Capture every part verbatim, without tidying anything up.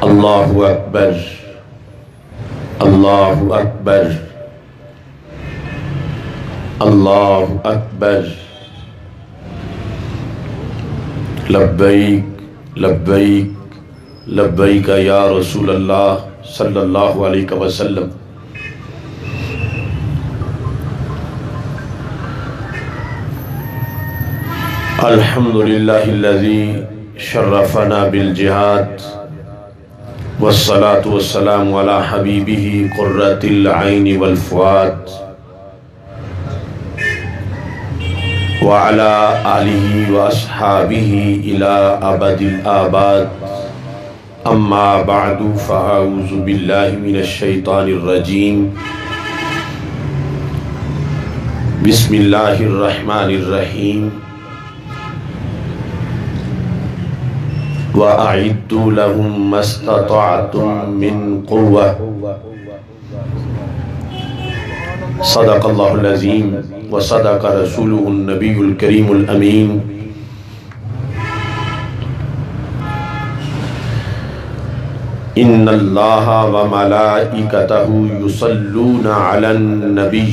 اللہ اکبر اللہ اکبر اللہ اکبر لبیک لبیک لبیک یا رسول اللہ صلی اللہ علیہ وسلم۔ الحمدللہ الذی شرفنا بالجہاد والصلاة والسلام علی حبیبہ قرۃ العین والفؤاد وعلی آلہ واصحابہ الی ابد الآباد، اما بعد فاعوذ باللہ من الشیطان الرجیم، بسم اللہ الرحمن الرحیم۔ وَأَعِدُّوا لَهُم مَّا اسْتَطَعْتُم مِّن قُوَّةٍ۔ صدق اللہ العظیم وصدق رسولہ النبی الکریم الامین۔ ان اللہ وملائکتہ یصلون علی النبی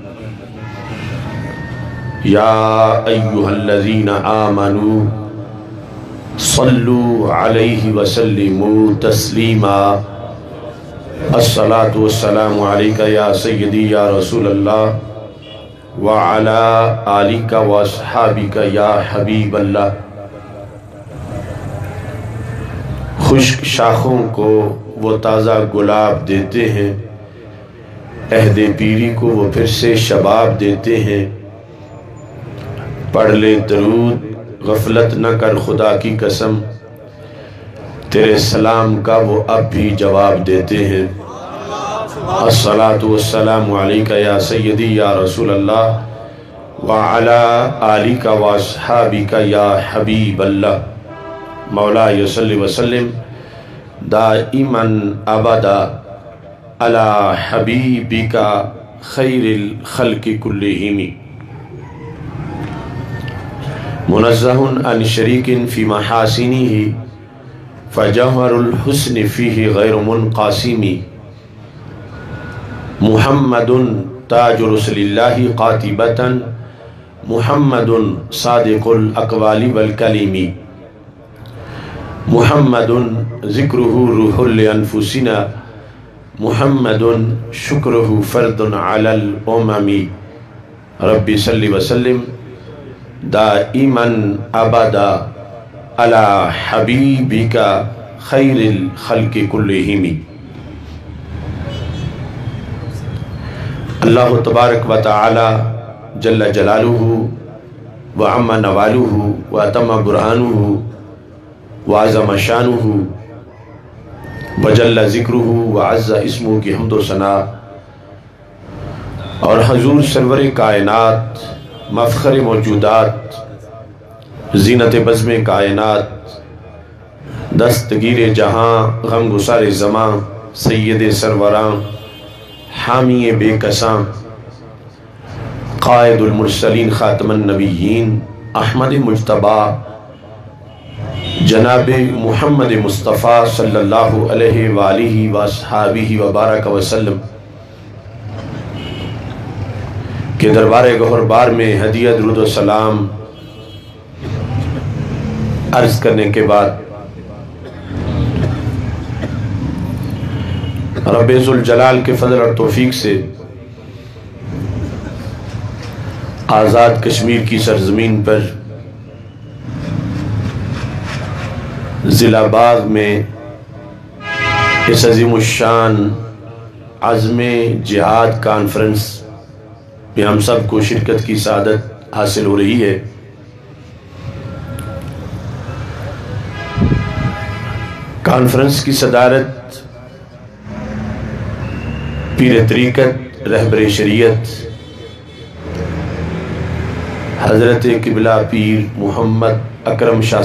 یا ایہا الذین آمنوا صلو علیہ وسلموا تسلیما۔ الصلاة والسلام علیکہ یا سیدی یا رسول اللہ وعلی آلکہ واصحابکہ یا حبیب اللہ۔ خشک شاخوں کو وہ تازہ گلاب دیتے ہیں، عہد پیری کو وہ پھر سے شباب دیتے ہیں۔ پڑھ لے درود غفلت نہ کر خدا کی قسم، تیرے سلام کا وہ اب بھی جواب دیتے ہیں۔ الصلاة والسلام علیکہ یا سیدی یا رسول اللہ وعلی آلکہ واصحابکہ یا حبیب اللہ۔ مولا صلی وسلم دائما ابدا علی حبیبکہ خیر الخلق کلہم۔ منزہ عن شریک فی محاسنہ فجوہر الحسن فیہ غیر منقاسم۔ محمد تاج رسل اللہ قاطبۃ، محمد صادق الاقوال والکلم، محمد ذکرہ روح لانفسنا، محمد شکرہ فرد علی الامم۔ رب صلی وسلم دائما ابدا علی حبیبکہ خیر الخلق کلہم۔ اللہ تبارک و تعالی جل جلالہ وعم نوالہ واتم برہانہ وعظم شانہ وجل ذکرہ وعز اسمہ کی حمد و ثنا، اور حضور سرور کائنات مفخر موجودات زینت بزم کائنات دستگیر جہاں غم گسار زماں سید سروراں حامی بے کساں قائد المرسلین خاتم النبیین احمد مجتبی جناب محمد مصطفیٰ صلی اللہ علیہ وآلہ وآصحابہ وبارک وسلم کہ دربار گہر بار میں ہدیہ درود و سلام عرض کرنے کے بعد رب ذوالجلال کے فضل اور توفیق سے آزاد کشمیر کی سرزمین پر ضلع باغ میں اس عظیم الشان عزم جہاد کانفرنس میں ہم سب کو شرکت کی سعادت حاصل ہو رہی ہے۔ کانفرنس کی صدارت پیر طریقت رہبر شریعت حضرت قبلہ پیر محمد اکرم شاہ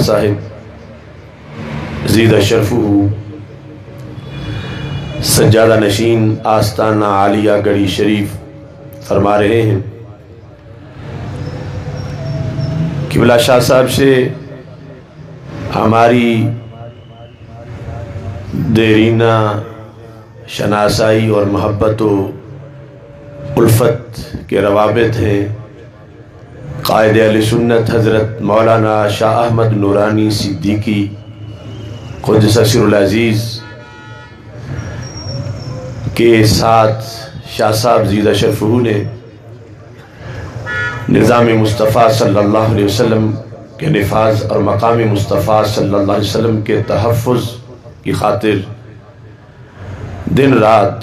صاحب زیدہ شرفہ سجادہ نشین آستانہ عالیہ گڑھی شریف فرما رہے ہیں۔ قبلہ شاہ صاحب سے ہماری دیرینہ شناسائی اور محبت و الفت کے روابط ہیں قائد اہل سنت حضرت مولانا شاہ احمد نورانی صدیقی قدس سر العزیز کے ساتھ شاہ صاحب زیدہ شرفہ نے نظام مصطفیٰ صلی اللہ علیہ وسلم کے نفاذ اور مقام مصطفیٰ صلی اللہ علیہ وسلم کے تحفظ کی خاطر دن رات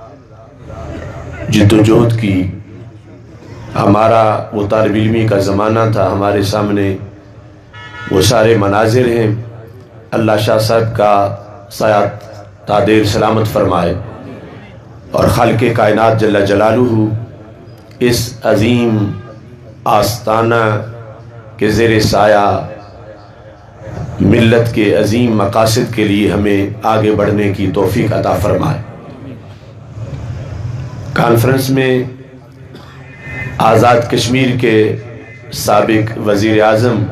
جد و جہد کی۔ ہمارا وہ طالب علمی کا زمانہ تھا، ہمارے سامنے وہ سارے مناظر ہیں۔ اللہ شاہ صاحب کا سایہ تادیر سلامت فرمائے اور خالق کائنات جل جلالہ اس عظیم آستانہ کے زیر سایہ ملت کے عظیم مقاصد کے لیے ہمیں آگے بڑھنے کی توفیق عطا فرمائے۔ کانفرنس میں آزاد کشمیر کے سابق وزیر اعظم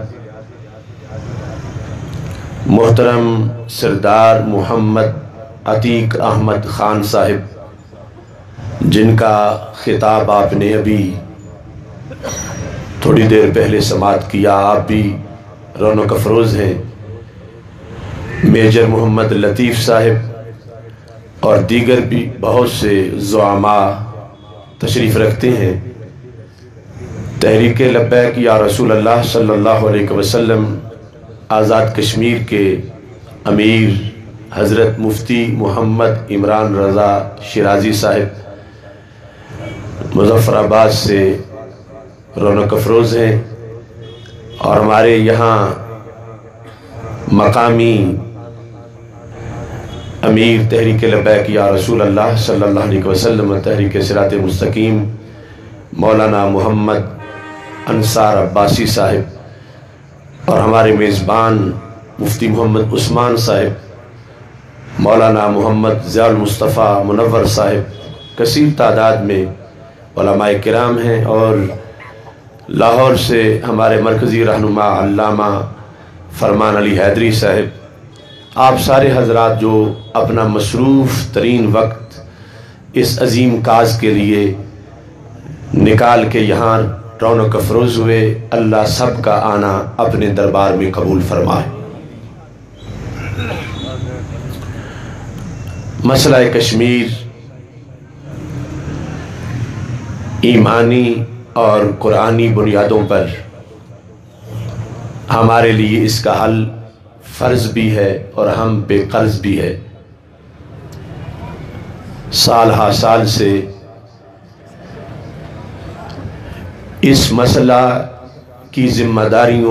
محترم سردار محمد عتیق احمد خان صاحب، جن کا خطاب آپ نے ابھی تھوڑی دیر پہلے سماعت کیا، آپ بھی رونق افروز ہیں۔ میجر محمد لطیف صاحب اور دیگر بھی بہت سے زعماء تشریف رکھتے ہیں۔ تحریک لبیک یا رسول اللہ صلی اللہ علیہ وسلم آزاد کشمیر کے امیر حضرت مفتی محمد عمران رضا شیرازی صاحب مظفر آباد سے رونق افروز ہیں، اور ہمارے یہاں مقامی امیر تحریک لبیک یا رسول اللہ صلی اللہ علیہ وسلم تحریک صراط مستقیم مولانا محمد انصار عباسی صاحب، اور ہمارے میزبان مفتی محمد عثمان صاحب، مولانا محمد ضیاء المصطفیٰ منور صاحب، کثیر تعداد میں علماء کرام ہیں، اور لاہور سے ہمارے مرکزی رہنما علامہ فرمان علی حیدری صاحب۔ آپ سارے حضرات جو اپنا مصروف ترین وقت اس عظیم کاز کے لیے نکال کے یہاں رونق افروز ہوئے، اللہ سب کا آنا اپنے دربار میں قبول فرمائے۔ مسئلہ کشمیر ایمانی اور قرآنی بنیادوں پر ہمارے لیے اس کا حل فرض بھی ہے اور ہم بے قرض بھی ہے۔ سال ہا سال سے اس مسئلہ کی ذمہ داریوں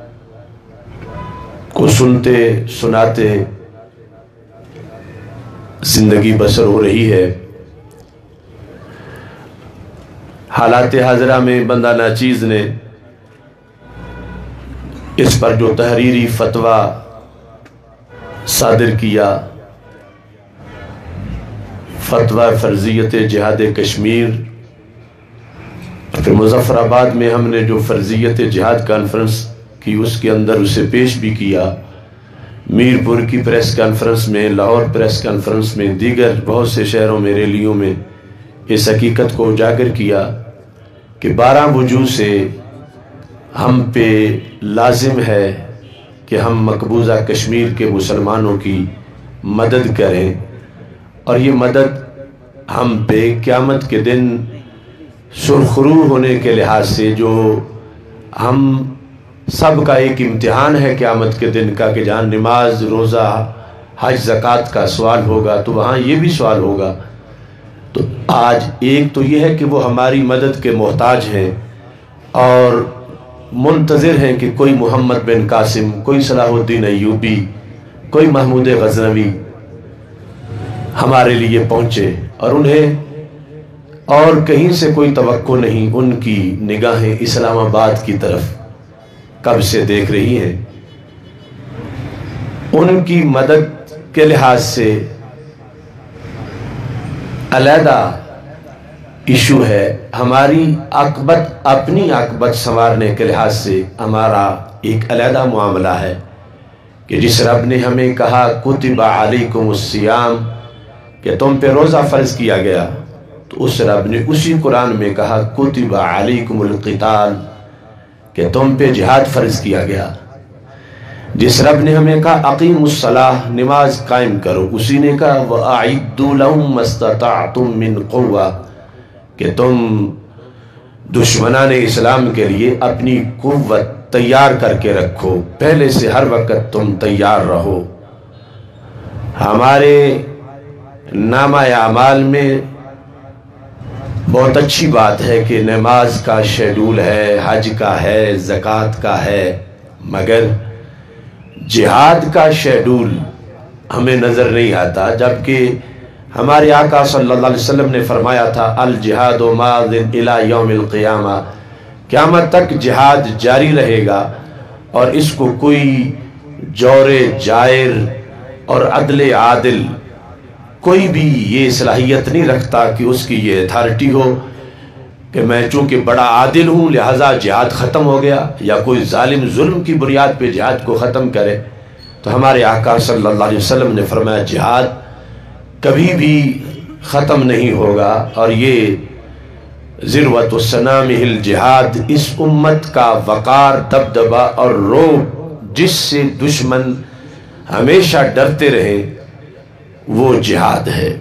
کو سنتے سناتے زندگی بسر ہو رہی ہے۔ حالات حاضرہ میں بندہ ناچیز نے اس پر جو تحریری فتویٰ صادر کیا، فتویٰ فرضیت جہاد کشمیر، پھر مظفر آباد میں ہم نے جو فرضیت جہاد کانفرنس کی اس کے اندر اسے پیش بھی کیا، میرپور کی پریس کانفرنس میں، لاہور پریس کانفرنس میں، دیگر بہت سے شہروں میں ریلیوں میں اس حقیقت کو اجاگر کیا کہ بارہ وجوہ سے ہم پہ لازم ہے کہ ہم مقبوضہ کشمیر کے مسلمانوں کی مدد کریں، اور یہ مدد ہم پہ قیامت کے دن سرخرو ہونے کے لحاظ سے، جو ہم سب کا ایک امتحان ہے قیامت کے دن کا، کہ جہاں نماز روزہ حج زکوٰۃ کا سوال ہوگا تو وہاں یہ بھی سوال ہوگا۔ تو آج ایک تو یہ ہے کہ وہ ہماری مدد کے محتاج ہیں اور منتظر ہیں کہ کوئی محمد بن قاسم، کوئی صلاح الدین ایوبی، کوئی محمود غزنوی ہمارے لیے پہنچے، اور انہیں اور کہیں سے کوئی توقع نہیں، ان کی نگاہیں اسلام آباد کی طرف کب سے دیکھ رہی ہیں۔ ان کی مدد کے لحاظ سے علیحدہ ایشو ہے، ہماری عاقبت، اپنی عاقبت سنوارنے کے لحاظ سے ہمارا ایک علیحدہ معاملہ ہے کہ جس رب نے ہمیں کہا کتب علیکم الصیام کہ تم پہ روزہ فرض کیا گیا، تو اس رب نے اسی قرآن میں کہا کتب علیکم القتال کہ تم پہ جہاد فرض کیا گیا۔ جس رب نے ہمیں کہا اقیموا الصلاۃ نماز قائم کرو، اسی نے کہا وَأَعِدُّوا لَهُم مَّا اسْتَطَعْتُم مِّن قُوَّةٍ کہ تم دشمنان اسلام کے لیے اپنی قوت تیار کر کے رکھو، پہلے سے ہر وقت تم تیار رہو۔ ہمارے نامہ اعمال میں بہت اچھی بات ہے کہ نماز کا شیڈول ہے، حج کا ہے، زکوٰۃ کا ہے، مگر جہاد کا شیڈول ہمیں نظر نہیں آتا، جبکہ ہمارے آقا صلی اللہ علیہ وسلم نے فرمایا تھا الجہاد ماض الی یوم القیامہ، قیامت تک جہاد جاری رہے گا، اور اس کو کوئی جور جائر اور عدل عادل کوئی بھی یہ صلاحیت نہیں رکھتا کہ اس کی یہ اتھارٹی ہو کہ میں چونکہ بڑا عادل ہوں لہٰذا جہاد ختم ہو گیا، یا کوئی ظالم ظلم کی بنیاد پہ جہاد کو ختم کرے۔ تو ہمارے آقا صلی اللہ علیہ وسلم نے فرمایا جہاد کبھی بھی ختم نہیں ہوگا، اور یہ ذروۃ السنامہ الجہاد، اس امت کا وقار، دبدبہ اور روب جس سے دشمن ہمیشہ ڈرتے رہے وہ جہاد ہے۔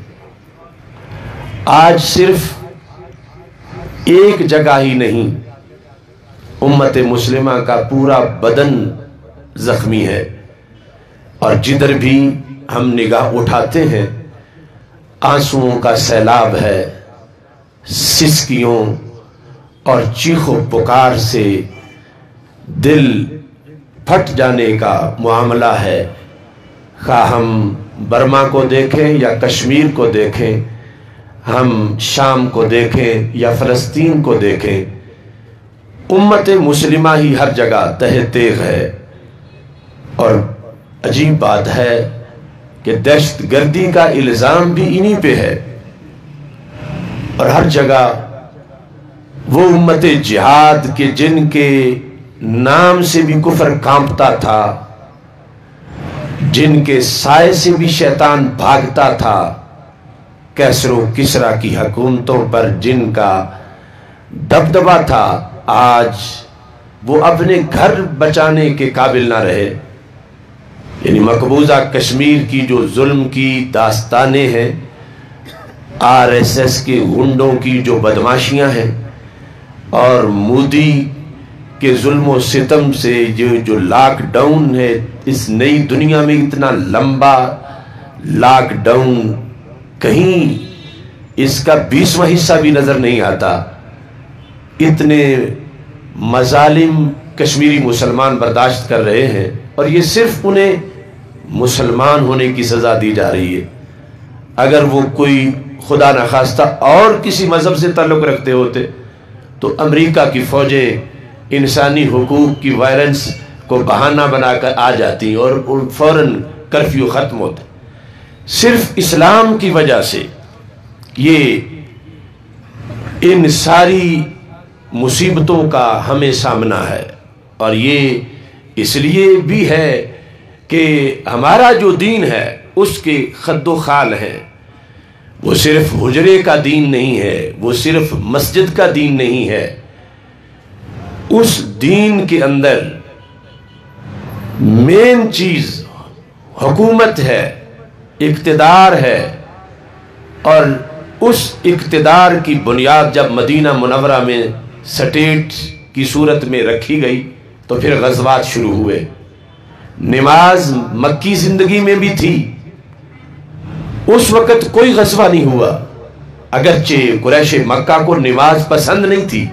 آج صرف ایک جگہ ہی نہیں، امت مسلمہ کا پورا بدن زخمی ہے، اور جدھر بھی ہم نگاہ اٹھاتے ہیں آنسوؤں کا سیلاب ہے، سسکیوں اور چیخ و پکار سے دل پھٹ جانے کا معاملہ ہے۔ خواہ ہم برما کو دیکھیں یا کشمیر کو دیکھیں، ہم شام کو دیکھیں یا فلسطین کو دیکھیں، امت مسلمہ ہی ہر جگہ تہ تیغ ہے۔ اور عجیب بات ہے کہ دہشت گردی کا الزام بھی انہی پہ ہے، اور ہر جگہ وہ امت جہاد کے جن کے نام سے بھی کفر کانپتا تھا، جن کے سائے سے بھی شیطان بھاگتا تھا، کیسر و کسریٰ کی حکومتوں پر جن کا دبدبہ تھا، آج وہ اپنے گھر بچانے کے قابل نہ رہے۔ یعنی مقبوضہ کشمیر کی جو ظلم کی داستانیں ہیں، آر ایس ایس کے غنڈوں کی جو بدماشیاں ہیں، اور مودی کے ظلم و ستم سے جو جو لاک ڈاؤن ہے، اس نئی دنیا میں اتنا لمبا لاک ڈاؤن کہیں اس کا بیسواں حصہ بھی نظر نہیں آتا۔ اتنے مظالم کشمیری مسلمان برداشت کر رہے ہیں، اور یہ صرف انہیں مسلمان ہونے کی سزا دی جا رہی ہے۔ اگر وہ کوئی خدا نخواستہ اور کسی مذہب سے تعلق رکھتے ہوتے تو امریکہ کی فوجیں انسانی حقوق کی وائلنس کو بہانہ بنا کر آ جاتی اور فوراً کرفیو ختم ہوتا۔ صرف اسلام کی وجہ سے یہ ان ساری مصیبتوں کا ہمیں سامنا ہے، اور یہ اس لیے بھی ہے کہ ہمارا جو دین ہے اس کے خد و خال ہیں۔ وہ صرف حجرے کا دین نہیں ہے، وہ صرف مسجد کا دین نہیں ہے، اس دین کے اندر مین چیز حکومت ہے، اقتدار ہے، اور اس اقتدار کی بنیاد جب مدینہ منورہ میں سٹیٹ کی صورت میں رکھی گئی تو پھر غزوات شروع ہوئے۔ نماز مکی زندگی میں بھی تھی، اس وقت کوئی غزوہ نہیں ہوا، اگرچہ قریش مکہ کو نماز پسند نہیں تھی،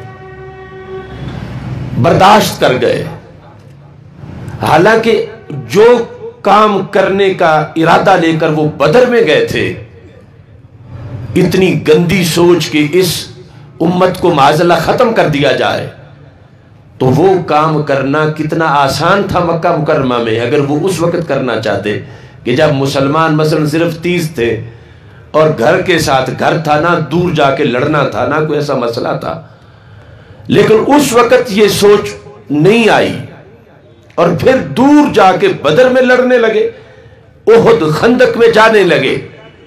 برداشت کر گئے۔ حالانکہ جو کام کرنے کا ارادہ لے کر وہ بدر میں گئے تھے، اتنی گندی سوچ کہ اس امت کو معاذاللہ ختم کر دیا جائے، تو وہ کام کرنا کتنا آسان تھا مکہ مکرمہ میں اگر وہ اس وقت کرنا چاہتے، کہ جب مسلمان مثلا صرف تیس تھے اور گھر کے ساتھ گھر تھا، نہ دور جا کے لڑنا تھا، نہ کوئی ایسا مسئلہ تھا۔ لیکن اس وقت یہ سوچ نہیں آئی اور پھر دور جا کے بدر میں لڑنے لگے، احد خندق میں جانے لگے۔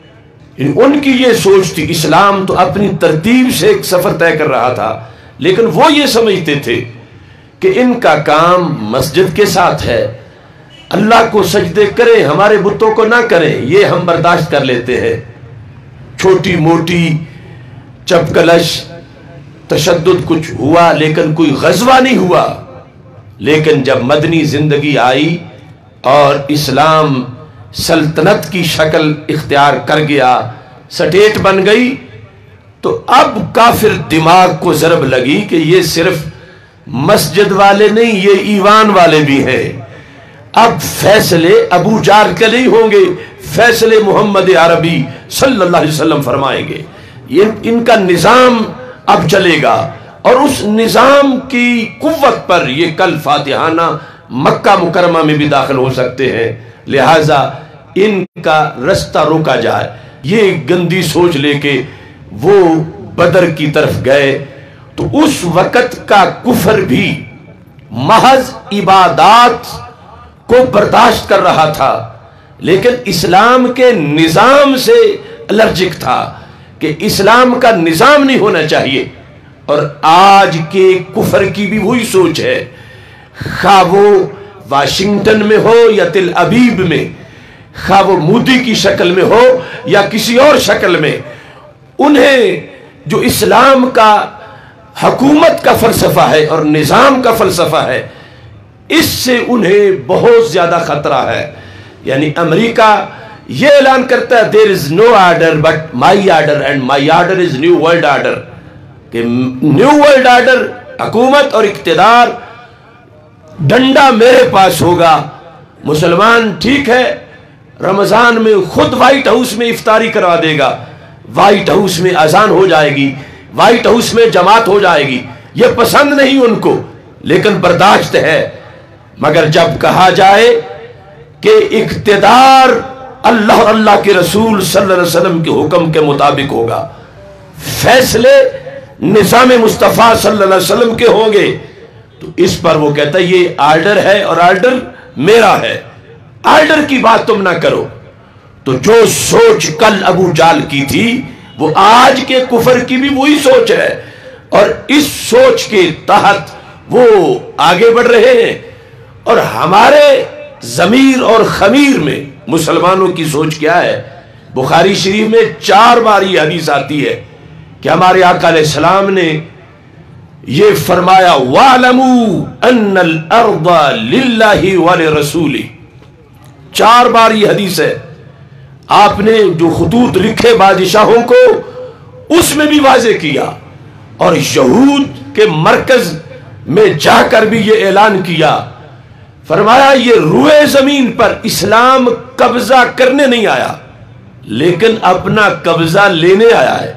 ان کی یہ سوچ تھی، اسلام تو اپنی ترتیب سے ایک سفر طے کر رہا تھا، لیکن وہ یہ سمجھتے تھے کہ ان کا کام مسجد کے ساتھ ہے، اللہ کو سجدے کریں، ہمارے بتوں کو نہ کریں، یہ ہم برداشت کر لیتے ہیں۔ چھوٹی موٹی چپکلش تشدد کچھ ہوا، لیکن کوئی غزوہ نہیں ہوا۔ لیکن جب مدنی زندگی آئی اور اسلام سلطنت کی شکل اختیار کر گیا، سٹیٹ بن گئی، تو اب کافر دماغ کو ضرب لگی کہ یہ صرف مسجد والے نہیں، یہ ایوان والے بھی ہیں۔ اب فیصلے ابو جہل کے نہیں ہوں گے، فیصلے محمد عربی صلی اللہ علیہ وسلم فرمائیں گے۔ یہ ان کا نظام اب چلے گا، اور اس نظام کی قوت پر یہ کل فاتحانہ مکہ مکرمہ میں بھی داخل ہو سکتے ہیں، لہٰذا ان کا رستہ روکا جائے۔ یہ گندی سوچ لے کے وہ بدر کی طرف گئے، تو اس وقت کا کفر بھی محض عبادات کو برداشت کر رہا تھا، لیکن اسلام کے نظام سے الرجک تھا کہ اسلام کا نظام نہیں ہونا چاہیے۔ اور آج کے کفر کی بھی وہی سوچ ہے، خواہ وہ واشنگٹن میں ہو یا تل ابیب میں، خواہ وہ مودی کی شکل میں ہو یا کسی اور شکل میں، انہیں جو اسلام کا حکومت کا فلسفہ ہے اور نظام کا فلسفہ ہے، اس سے انہیں بہت زیادہ خطرہ ہے۔ یعنی امریکہ یہ اعلان کرتا ہے there is no order but my order and my order is new world order، کہ نیو ورلڈ آرڈر، حکومت اور اقتدار، ڈنڈا میرے پاس ہوگا۔ مسلمان ٹھیک ہے رمضان میں خود وائٹ ہاؤس میں افطاری کروا دے گا، وائٹ ہاؤس میں اذان ہو جائے گی، وائٹ ہاؤس میں جماعت ہو جائے گی، یہ پسند نہیں ان کو، لیکن برداشت ہے۔ مگر جب کہا جائے کہ اقتدار اللہ اور اللہ کے رسول صلی اللہ علیہ وسلم کے حکم کے مطابق ہوگا، فیصلے نظام مصطفیٰ صلی اللہ علیہ وسلم کے ہوں گے، تو اس پر وہ کہتا ہے یہ آرڈر ہے اور آرڈر میرا ہے، آرڈر کی بات تم نہ کرو۔ تو جو سوچ کل ابو جہل کی تھی وہ آج کے کفر کی بھی وہی سوچ ہے، اور اس سوچ کے تحت وہ آگے بڑھ رہے ہیں۔ اور ہمارے ضمیر اور خمیر میں مسلمانوں کی سوچ کیا ہے؟ بخاری شریف میں چار بار یہ حدیث آتی ہے کہ ہمارے آقا علیہ السلام نے یہ فرمایا وَاعْلَمُوا أَنَّ الْأَرْضَ لِلَّهِ وَلِرَسُولِهِ، چار بار یہ حدیث ہے۔ آپ نے جو خطوط لکھے بادشاہوں کو اس میں بھی واضح کیا، اور یہود کے مرکز میں جا کر بھی یہ اعلان کیا، فرمایا یہ روئے زمین پر اسلام قبضہ کرنے نہیں آیا لیکن اپنا قبضہ لینے آیا ہے۔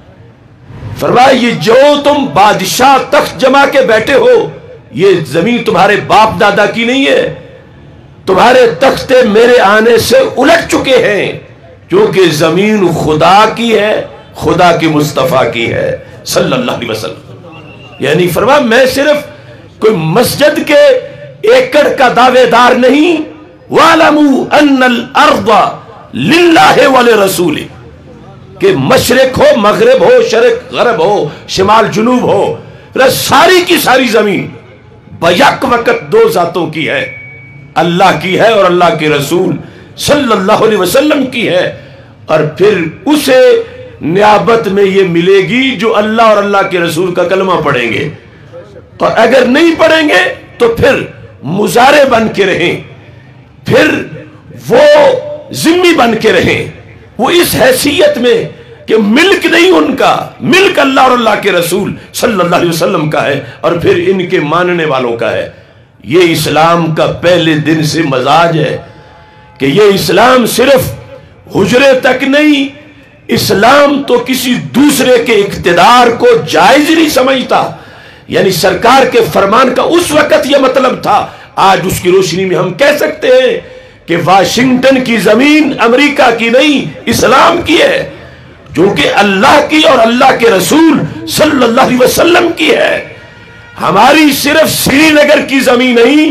فرمایا یہ جو تم بادشاہ تخت جما کے بیٹھے ہو، یہ زمین تمہارے باپ دادا کی نہیں ہے، تمہارے تختے میرے آنے سے الٹ چکے ہیں، کیونکہ زمین خدا کی ہے، خدا کی مصطفیٰ کی ہے صلی اللہ علیہ وسلم۔ یعنی فرمایا میں صرف کوئی مسجد کے ایکڑ کا دعوے دار نہیں، وَاعْلَمُوا أَنَّ الْأَرْضَ لِلَّهِ وَلِرَسُولِهِ، کہ مشرق ہو مغرب ہو، شرق غرب ہو، شمال جنوب ہو، ساری کی ساری زمین بیک وقت دو ذاتوں کی ہے، اللہ کی ہے اور اللہ کے رسول صلی اللہ علیہ وسلم کی ہے۔ اور پھر اسے نیابت میں یہ ملے گی جو اللہ اور اللہ کے رسول کا کلمہ پڑھیں گے، اور اگر نہیں پڑھیں گے تو پھر مزارے بن کے رہیں، پھر وہ ذمہ بن کے رہیں، وہ اس حیثیت میں کہ ملک نہیں ان کا، ملک اللہ اور اللہ کے رسول صلی اللہ علیہ وسلم کا ہے، اور پھر ان کے ماننے والوں کا ہے۔ یہ اسلام کا پہلے دن سے مزاج ہے کہ یہ اسلام صرف حجرے تک نہیں، اسلام تو کسی دوسرے کے اقتدار کو جائز نہیں سمجھتا۔ یعنی سرکار کے فرمان کا اس وقت یہ مطلب تھا، آج اس کی روشنی میں ہم کہہ سکتے ہیں کہ واشنگٹن کی زمین امریکہ کی نہیں، اسلام کی ہے، جو کہ اللہ کی اور اللہ کے رسول صلی اللہ علیہ وسلم کی ہے۔ ہماری صرف سری نگر کی زمین نہیں،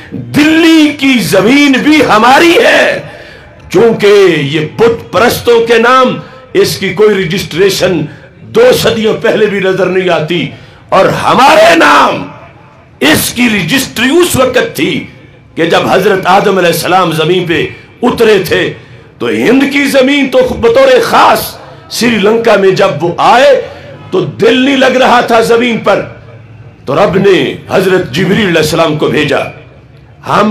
دلی کی زمین بھی ہماری ہے، چونکہ یہ بت پرستوں کے نام اس کی کوئی رجسٹریشن دو صدیوں پہلے بھی نظر نہیں آتی، اور ہمارے نام اس کی رجسٹری اس وقت تھی کہ جب حضرت آدم علیہ السلام زمین پہ اترے تھے تو ہند کی زمین تو بطور خاص سری لنکا میں جب وہ آئے تو دل نہیں لگ رہا تھا زمین پر، تو رب نے حضرت جبریل علیہ السلام کو بھیجا۔ ہم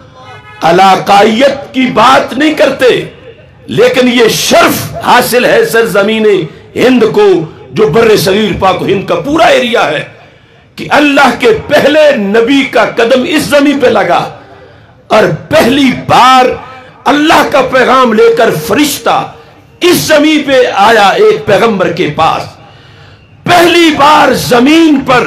علاقائیت کی بات نہیں کرتے، لیکن یہ شرف حاصل ہے سرزمین ہند کو، جو بر صغیر پاک و ہند کا پورا ایریا ہے، کہ اللہ کے پہلے نبی کا قدم اس زمین پہ لگا، اور پہلی بار اللہ کا پیغام لے کر فرشتہ اس زمین پہ آیا ایک پیغمبر کے پاس۔ پہلی بار زمین پر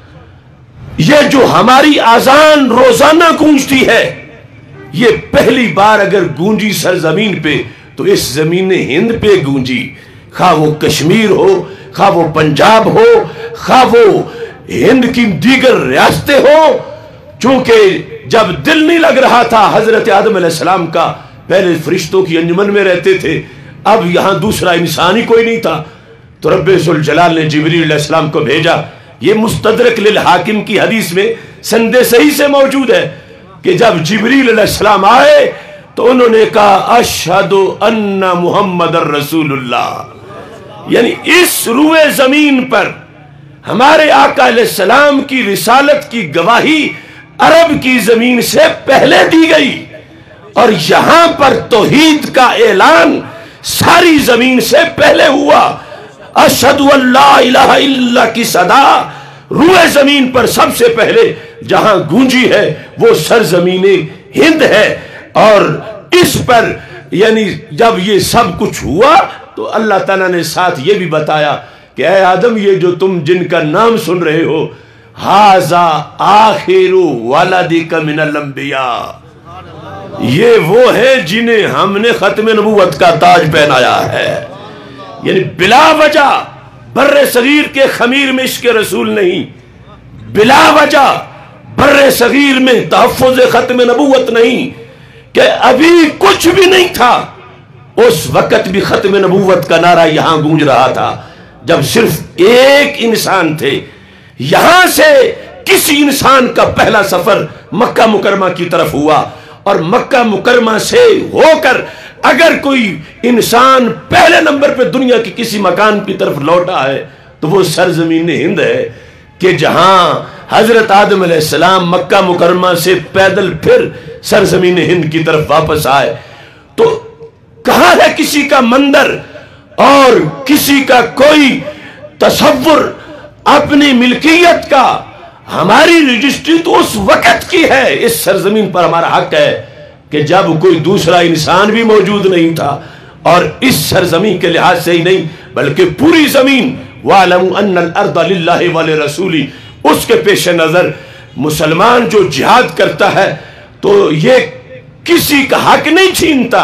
یہ جو ہماری اذان روزانہ گونجتی ہے، یہ پہلی بار اگر گونجی سرزمین پہ تو اس زمین ہند پہ گونجی، خواہ وہ کشمیر ہو، خواہ وہ پنجاب ہو، خواہ وہ ہند کی دیگر ریاستیں ہو، چونکہ جب دل نہیں لگ رہا تھا حضرت آدم علیہ السلام کا، پہلے فرشتوں کی انجمن میں رہتے تھے، اب یہاں دوسرا انسان ہی کوئی نہیں تھا، تو رب ذوالجلال نے جبریل علیہ السلام کو بھیجا۔ یہ مستدرک للحاکم کی حدیث میں سند صحیح سے موجود ہے کہ جب جبریل علیہ السلام آئے تو انہوں نے کہا اشہد ان محمد الرسول اللہ، یعنی اس روئے زمین پر ہمارے آقا علیہ السلام کی رسالت کی گواہی عرب کی زمین سے پہلے دی گئی، اور یہاں پر توحید کا اعلان ساری زمین سے پہلے ہوا۔ اشہد ان لا الہ الا اللہ کی صدا روئے زمین پر سب سے پہلے جہاں گونجی ہے وہ سرزمین ہند ہے، اور اس پر یعنی جب یہ سب کچھ ہوا تو اللہ تعالیٰ نے ساتھ یہ بھی بتایا کہ اے آدم، یہ جو تم جن کا نام سن رہے ہو، ھذا آخر ولدک من الانبیاء، یہ وہ ہے جنہیں ہم نے ختم نبوت کا تاج پہنایا ہے۔ یعنی بلا وجہ بر صغیر کے خمیر میں عشق رسول نہیں، بلا وجہ بر صغیر میں تحفظ ختم نبوت نہیں، کہ ابھی کچھ بھی نہیں تھا اس وقت بھی ختم نبوت کا نعرہ یہاں گونج رہا تھا، جب صرف ایک انسان تھے۔ یہاں سے کسی انسان کا پہلا سفر مکہ مکرمہ کی طرف ہوا، اور مکہ مکرمہ سے ہو کر اگر کوئی انسان پہلے نمبر پہ دنیا کی کسی مکان کی طرف لوٹا ہے تو وہ سرزمین ہند ہے، کہ جہاں حضرت آدم علیہ السلام مکہ مکرمہ سے پیدل پھر سرزمین ہند کی طرف واپس آئے، تو کہاں ہے کسی کا مندر اور کسی کا کوئی تصور اپنی ملکیت کا؟ ہماری رجسٹری تو اس وقت کی ہے، اس سرزمین پر ہمارا حق ہے کہ جب کوئی دوسرا انسان بھی موجود نہیں تھا، اور اس سرزمین کے لحاظ سے ہی نہیں بلکہ پوری زمین وَاعْلَمُوا أَنَّ الْأَرْضَ لِلَّهِ وَلِرَسُولِهِ، اس کے پیش نظر مسلمان جو جہاد کرتا ہے تو یہ کسی کا حق نہیں چھینتا،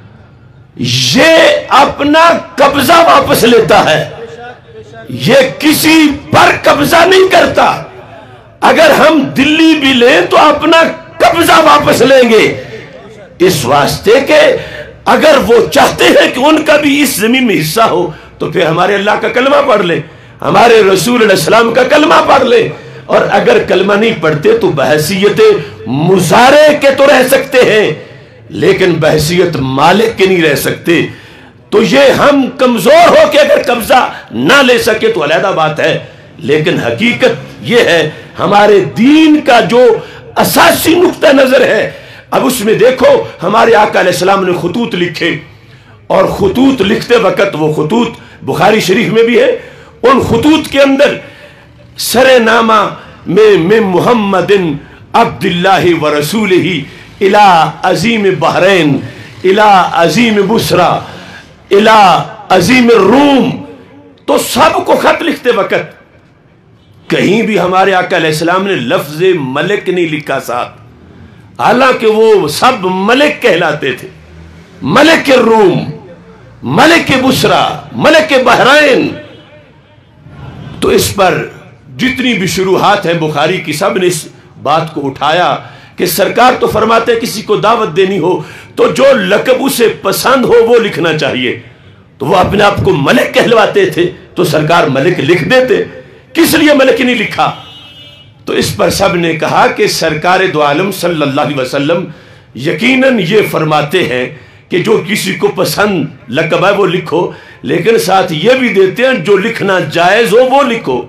یہ اپنا قبضہ واپس لیتا ہے، یہ کسی پر قبضہ نہیں کرتا۔ اگر ہم دلی بھی لیں تو اپنا قبضہ واپس لیں گے، اس واسطے کہ اگر وہ چاہتے ہیں کہ ان کا بھی اس زمین میں حصہ ہو تو پھر ہمارے اللہ کا کلمہ پڑھ لیں، ہمارے رسول علیہ السلام کا کلمہ پڑھ لیں، اور اگر کلمہ نہیں پڑھتے تو بحیثیت مزارع کے تو رہ سکتے ہیں لیکن بحیثیت مالک کے نہیں رہ سکتے۔ تو یہ ہم کمزور ہو کے اگر قبضہ نہ لے سکے تو علیحدہ بات ہے، لیکن حقیقت یہ ہے ہمارے دین کا جو اساسی نقطہ نظر ہے۔ اب اس میں دیکھو ہمارے آقا علیہ السلام نے خطوط لکھے، اور خطوط لکھتے وقت وہ خطوط بخاری شریف میں بھی ہے، ان خطوط کے اندر سر نامہ میں من محمد عبداللہ ورسولہ الى عظیم بحرین الى عظیم بصرہ الى عظیم الروم، تو سب کو خط لکھتے وقت کہیں بھی ہمارے آقا علیہ السلام نے لفظ ملک نہیں لکھا ساتھ، حالانکہ وہ سب ملک کہلاتے تھے، ملک الروم، ملک بصرہ، ملک بحرین۔ تو اس پر جتنی بھی شروحات ہیں بخاری کی سب نے اس بات کو اٹھایا کہ سرکار تو فرماتے کسی کو دعوت دینی ہو تو جو لقب اسے پسند ہو وہ لکھنا چاہیے، تو وہ اپنے آپ کو ملک کہلواتے تھے تو سرکار ملک لکھ دیتے، کس لیے ملک نہیں لکھا؟ تو اس پر سب نے کہا کہ سرکار دو عالم صلی اللہ علیہ وسلم یقیناً یہ فرماتے ہیں کہ جو کسی کو پسند لقب ہے وہ لکھو، لیکن ساتھ یہ بھی دیتے ہیں جو لکھنا جائز ہو وہ لکھو،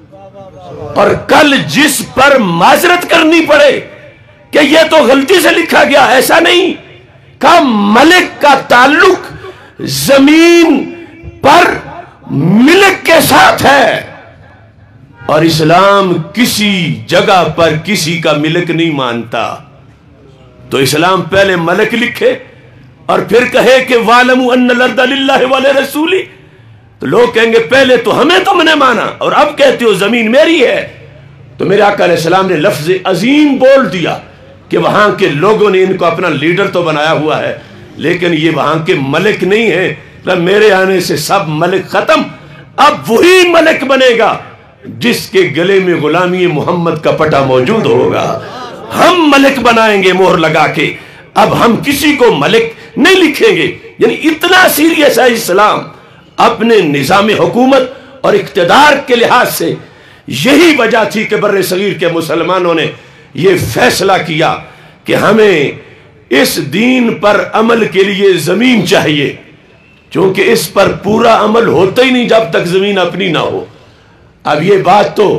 اور کل جس پر معذرت کرنی پڑے کہ یہ تو غلطی سے لکھا گیا، ایسا نہیں کہ ملک کا تعلق زمین پر ملک کے ساتھ ہے، اور اسلام کسی جگہ پر کسی کا ملک نہیں مانتا۔ تو اسلام پہلے ملک لکھے اور پھر کہے کہ وَعْلَمُوا أَنَّ الْأَرْضَ لِلَّهِ وَلِرَسُولِهِ، تو لوگ کہیں گے پہلے تو ہمیں تم نے مانا اور اب کہتے ہو زمین میری ہے۔ تو میرے آقا علیہ السلام نے لفظ عظیم بول دیا کہ وہاں کے لوگوں نے ان کو اپنا لیڈر تو بنایا ہوا ہے لیکن یہ وہاں کے ملک نہیں ہیں، میرے آنے سے سب ملک ختم، اب وہی ملک بنے گا جس کے گلے میں غلامی محمد کا پٹا موجود ہوگا، ہم ملک بنائیں گے مہر لگا کے، اب ہم کسی کو ملک نہیں لکھیں گے۔ یعنی اتنا سیریس ہے اسلام اپنے نظام حکومت اور اقتدار کے لحاظ سے۔ یہی وجہ تھی کہ بر صغیر کے مسلمانوں نے یہ فیصلہ کیا کہ ہمیں اس دین پر عمل کے لیے زمین چاہیے، چونکہ اس پر پورا عمل ہوتا ہی نہیں جب تک زمین اپنی نہ ہو۔ اب یہ بات تو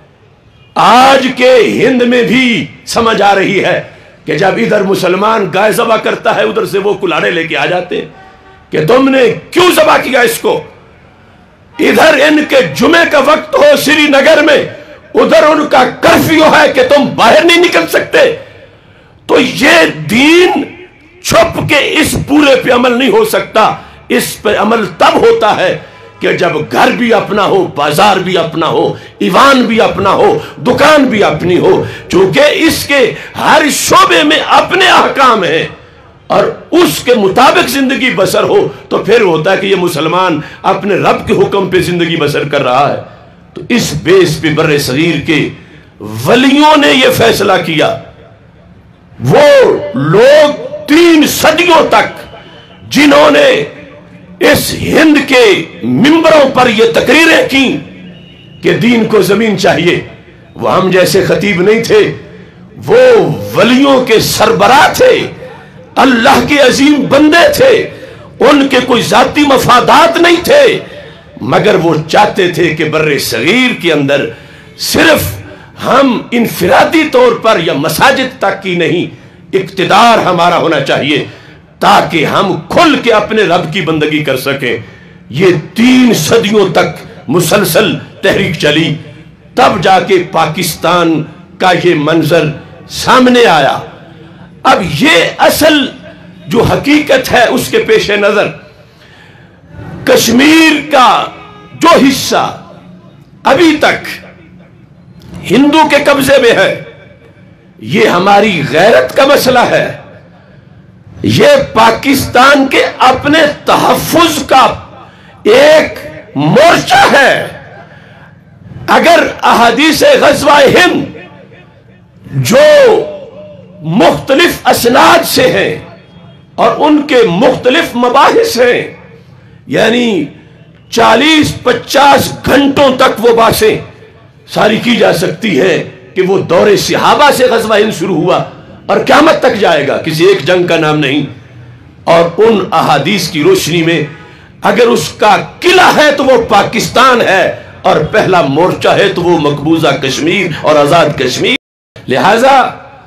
آج کے ہند میں بھی سمجھ آ رہی ہے کہ جب ادھر مسلمان گائے ذبح کرتا ہے ادھر سے وہ کلاڑے لے کے آ جاتے ہیں کہ تم نے کیوں ذبح کیا اس کو، ادھر ان کے جمعے کا وقت ہو سری نگر میں، ادھر ان کا کرفیو ہے کہ تم باہر نہیں نکل سکتے۔ تو یہ دین چھپ کے اس پورے پہ عمل نہیں ہو سکتا، اس پہ عمل تب ہوتا ہے کہ جب گھر بھی اپنا ہو، بازار بھی اپنا ہو، ایوان بھی اپنا ہو، دکان بھی اپنی ہو، چونکہ اس کے ہر شعبے میں اپنے احکام ہیں اور اس کے مطابق زندگی بسر ہو، تو پھر ہوتا ہے کہ یہ مسلمان اپنے رب کے حکم پہ زندگی بسر کر رہا ہے۔ تو اس بیس پہ بر صغیر کے ولیوں نے یہ فیصلہ کیا، وہ لوگ تین صدیوں تک جنہوں نے اس ہند کے ممبروں پر یہ تقریریں کی کہ دین کو زمین چاہیے، وہ ہم جیسے خطیب نہیں تھے، وہ ولیوں کے سربراہ تھے، اللہ کے عظیم بندے تھے، ان کے کوئی ذاتی مفادات نہیں تھے، مگر وہ چاہتے تھے کہ بر صغیر کے اندر صرف ہم انفرادی طور پر یا مساجد تک کی نہیں، اقتدار ہمارا ہونا چاہیے تاکہ ہم کھل کے اپنے رب کی بندگی کر سکیں۔ یہ تین صدیوں تک مسلسل تحریک چلی، تب جا کے پاکستان کا یہ منظر سامنے آیا۔ اب یہ اصل جو حقیقت ہے اس کے پیش نظر کشمیر کا جو حصہ ابھی تک ہندو کے قبضے میں ہے، یہ ہماری غیرت کا مسئلہ ہے، یہ پاکستان کے اپنے تحفظ کا ایک مورچہ ہے۔ اگر احادیث غزوہ ہند جو مختلف اسناد سے ہیں اور ان کے مختلف مباحث ہیں، یعنی چالیس پچاس گھنٹوں تک وہ باتیں ساری کی جا سکتی ہے کہ وہ دور صحابہ سے غزوہ ہند شروع ہوا اور قیامت تک جائے گا، کسی ایک جنگ کا نام نہیں، اور ان احادیث کی روشنی میں اگر اس کا قلعہ ہے تو وہ پاکستان ہے اور پہلا مورچہ ہے تو وہ مقبوضہ کشمیر اور آزاد کشمیر۔ لہذا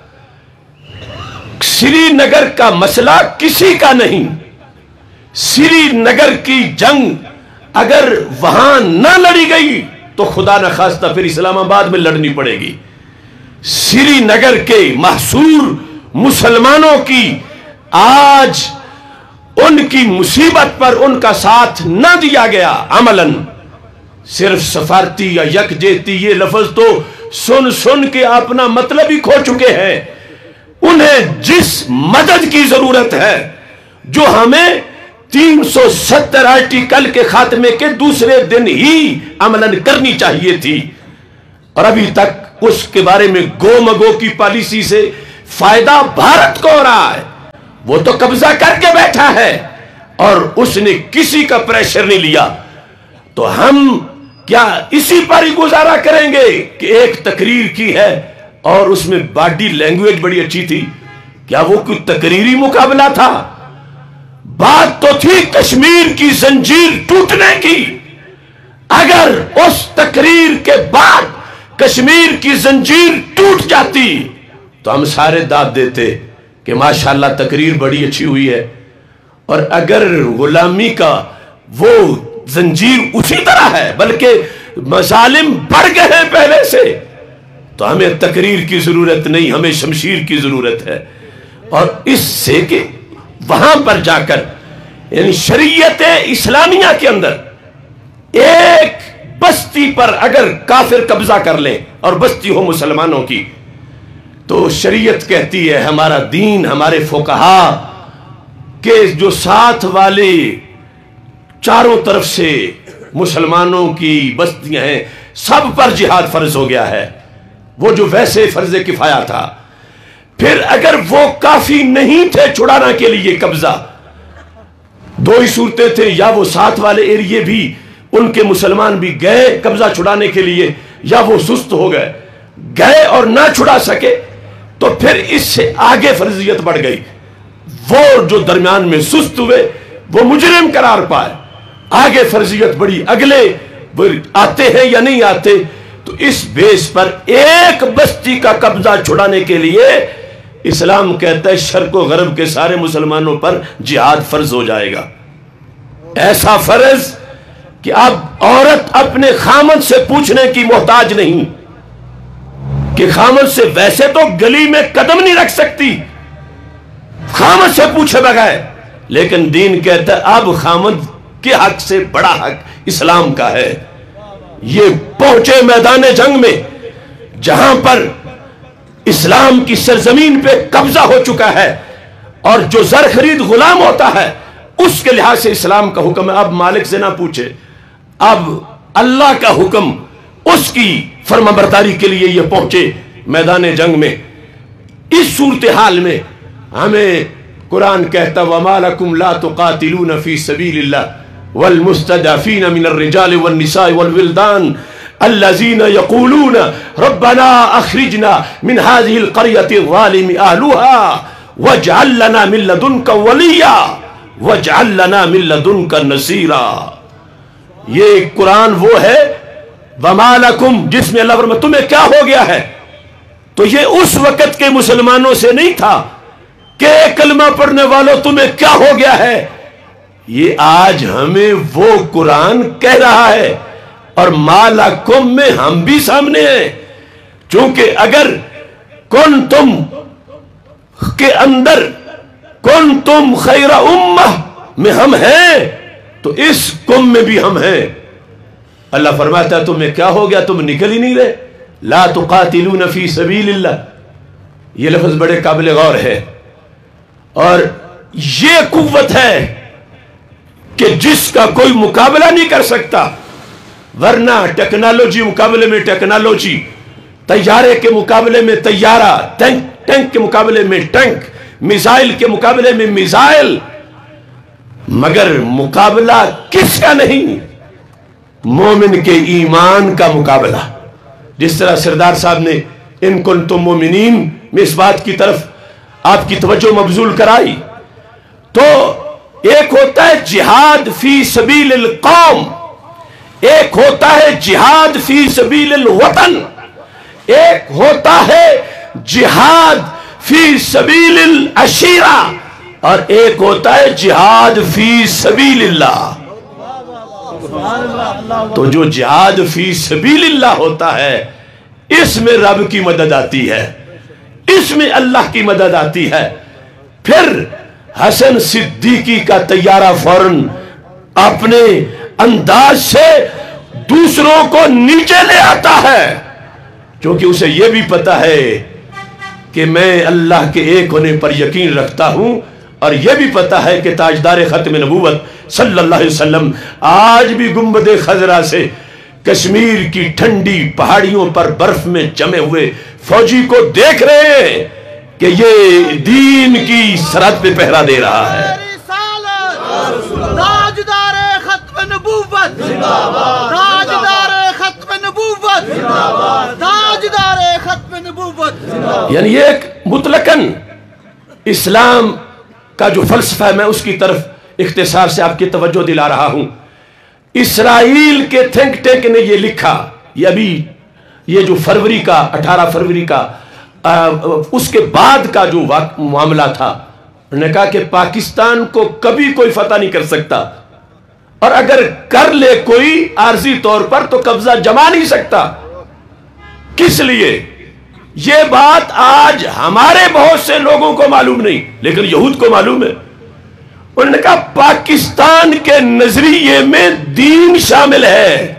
سری نگر کا مسئلہ کسی کا نہیں، سری نگر کی جنگ اگر وہاں نہ لڑی گئی تو خدا نخواستہ پھر اسلام آباد میں لڑنی پڑے گی۔ سری نگر کے محصور مسلمانوں کی آج ان کی مصیبت پر ان کا ساتھ نہ دیا گیا عملاً، صرف سفارتی یا یکجہتی یہ لفظ تو سن سن کے اپنا مطلب ہی کھو چکے ہیں۔ انہیں جس مدد کی ضرورت ہے جو ہمیں تین سو ستر آرٹیکل کے خاتمے کے دوسرے دن ہی عملاً کرنی چاہیے تھی، اور ابھی تک اس کے بارے میں گو مگو کی پالیسی سے فائدہ بھارت کو ہو رہا ہے، وہ تو قبضہ کر کے بیٹھا ہے اور اس نے کسی کا پریشر نہیں لیا، تو ہم کیا اسی پر ہی گزارا کریں گے کہ ایک تقریر کی ہے اور اس میں باڈی لینگویج بڑی اچھی تھی؟ کیا وہ کوئی تقریری مقابلہ تھا؟ بات تو تھی کشمیر کی زنجیر ٹوٹنے کی۔ اگر اس تقریر کے بعد کشمیر کی زنجیر ٹوٹ جاتی تو ہم سارے داد دیتے کہ ماشاءاللہ تقریر بڑی اچھی ہوئی ہے، اور اگر غلامی کا وہ زنجیر اسی طرح ہے بلکہ مظالم بڑھ گئے ہیں پہلے سے، تو ہمیں تقریر کی ضرورت نہیں، ہمیں شمشیر کی ضرورت ہے۔ اور اس سے کہ وہاں پر جا کر یعنی شریعت اسلامیہ کے اندر ایک بستی پر اگر کافر قبضہ کر لیں اور بستی ہو مسلمانوں کی، تو شریعت کہتی ہے، ہمارا دین، ہمارے فقہا کہ جو ساتھ والے چاروں طرف سے مسلمانوں کی بستیاں ہیں سب پر جہاد فرض ہو گیا ہے، وہ جو ویسے فرض کفایہ تھا۔ پھر اگر وہ کافی نہیں تھے چھڑانا کے لیے قبضہ، دو ہی صورتیں تھے، یا وہ ساتھ والے ایریے بھی ان کے مسلمان بھی گئے قبضہ چھڑانے کے لیے، یا وہ سست ہو گئے گئے اور نہ چھڑا سکے، تو پھر اس سے آگے فرضیت بڑھ گئی۔ وہ جو درمیان میں سست ہوئے وہ مجرم قرار پائے، آگے فرضیت بڑی، اگلے آتے ہیں یا نہیں آتے۔ تو اس بیس پر ایک بستی کا قبضہ چھڑانے کے لیے اسلام کہتا ہے شرق و غرب کے سارے مسلمانوں پر جہاد فرض ہو جائے گا۔ ایسا فرض کہ اب عورت اپنے خامد سے پوچھنے کی محتاج نہیں، کہ خامد سے ویسے تو گلی میں قدم نہیں رکھ سکتی خامد سے پوچھے بغیر، لیکن دین کہتا ہے اب خامد کے حق سے بڑا حق اسلام کا ہے۔ یہ پہنچے میدان جنگ میں جہاں پر اسلام کی سرزمین پہ قبضہ ہو چکا ہے، اور جو زر خرید غلام ہوتا ہے اس کے لحاظ سے اسلام کا حکم ہے اب مالک سے نہ پوچھے، اب اللہ کا حکم، اس کی فرما برداری کے لیے یہ پہنچے میدان جنگ میں۔ اس صورتحال میں ہمیں قرآن کہتا وَمَا لَكُمْ لَا تُقَاتِلُونَ فِي سَبِيلِ اللَّهِ وَالْمُسْتَضْعَفِينَ مِنَ الرِّجَالِ وَالنِّسَاءِ وَالْوِلْدَانِ الَّذِينَ يَقُولُونَ رَبَّنَا أَخْرِجْنَا مِنْ هَذِهِ الْقَرْيَةِ الظَّالِمِ أَهْلُهَا وَاجْعَل لَّنَا مِن لَّدُنكَ وَلِيًّا وَاجْعَل لَّنَا مِن لَّدُنكَ نَصِيرًا۔ یہ قرآن وہ ہے وَمَا لَكُمْ جس میں اللہ فرماتا تمہیں کیا ہو گیا ہے، تو یہ اس وقت کے مسلمانوں سے نہیں تھا کہ کلمہ پڑھنے والوں تمہیں کیا ہو گیا ہے، یہ آج ہمیں وہ قرآن کہہ رہا ہے، اور مالکم میں ہم بھی سامنے ہیں، چونکہ اگر کن تم کے اندر کن تم خیر امہ میں ہم ہیں تو اس کم میں بھی ہم ہیں۔ اللہ فرماتا ہے تمہیں کیا ہو گیا، تم نکل ہی نہیں رہے، لا تقاتلون فی سبیل اللہ، یہ لفظ بڑے قابل غور ہے، اور یہ قوت ہے کہ جس کا کوئی مقابلہ نہیں کر سکتا، ورنہ ٹیکنالوجی مقابلے میں ٹیکنالوجی، طیارے کے مقابلے میں طیارہ، ٹینک ٹینک کے مقابلے میں ٹینک، میزائل کے مقابلے میں میزائل، مگر مقابلہ کس کا نہیں، مومن کے ایمان کا مقابلہ۔ جس طرح سردار صاحب نے ان کنتم مومنین میں اس بات کی طرف آپ کی توجہ مبذول کرائی، تو ایک ہوتا ہے جہاد فی سبیل القوم، ایک ہوتا ہے جہاد فی سبیل الوطن، ایک ہوتا ہے جہاد فی سبیل العشیرہ، اور ایک ہوتا ہے جہاد فی سبیل اللہ۔ تو جو جہاد فی سبیل اللہ ہوتا ہے اس میں رب کی مدد آتی ہے، اس میں اللہ کی مدد آتی ہے۔ پھر حسن صدیقی کا طیارہ فوراً اپنے انداز سے دوسروں کو نیچے لے آتا ہے، کیونکہ اسے یہ بھی پتا ہے کہ میں اللہ کے ایک ہونے پر یقین رکھتا ہوں، اور یہ بھی پتا ہے کہ تاجدار ختم نبوت صلی اللہ علیہ وسلم آج بھی گنبد خضرا سے کشمیر کی ٹھنڈی پہاڑیوں پر برف میں جمے ہوئے فوجی کو دیکھ رہے ہیں کہ یہ دین کی سرحد پہ پہرا دے رہا ہے۔ تاجدار ختم نبوت، تاجدار ختم نبوت، تاجدار ختم نبوت۔ یعنی یہ ایک مطلقاً اسلام کا جو فلسفہ ہے، میں اس کی طرف اختصار سے آپ کی توجہ دلا رہا ہوں۔ اسرائیل کے تھنک ٹینک نے یہ لکھا، یہ ابھی یہ جو فروری کا اٹھارہ فروری کا اس کے بعد کا جو معاملہ تھا، انہوں نے کہا کہ پاکستان کو کبھی کوئی فتح نہیں کر سکتا، اور اگر کر لے کوئی عارضی طور پر تو قبضہ جما نہیں سکتا۔ کس لیے؟ یہ بات آج ہمارے بہت سے لوگوں کو معلوم نہیں، لیکن یہود کو معلوم ہے۔ انہوں نے کہا پاکستان کے نظریے میں دین شامل ہے،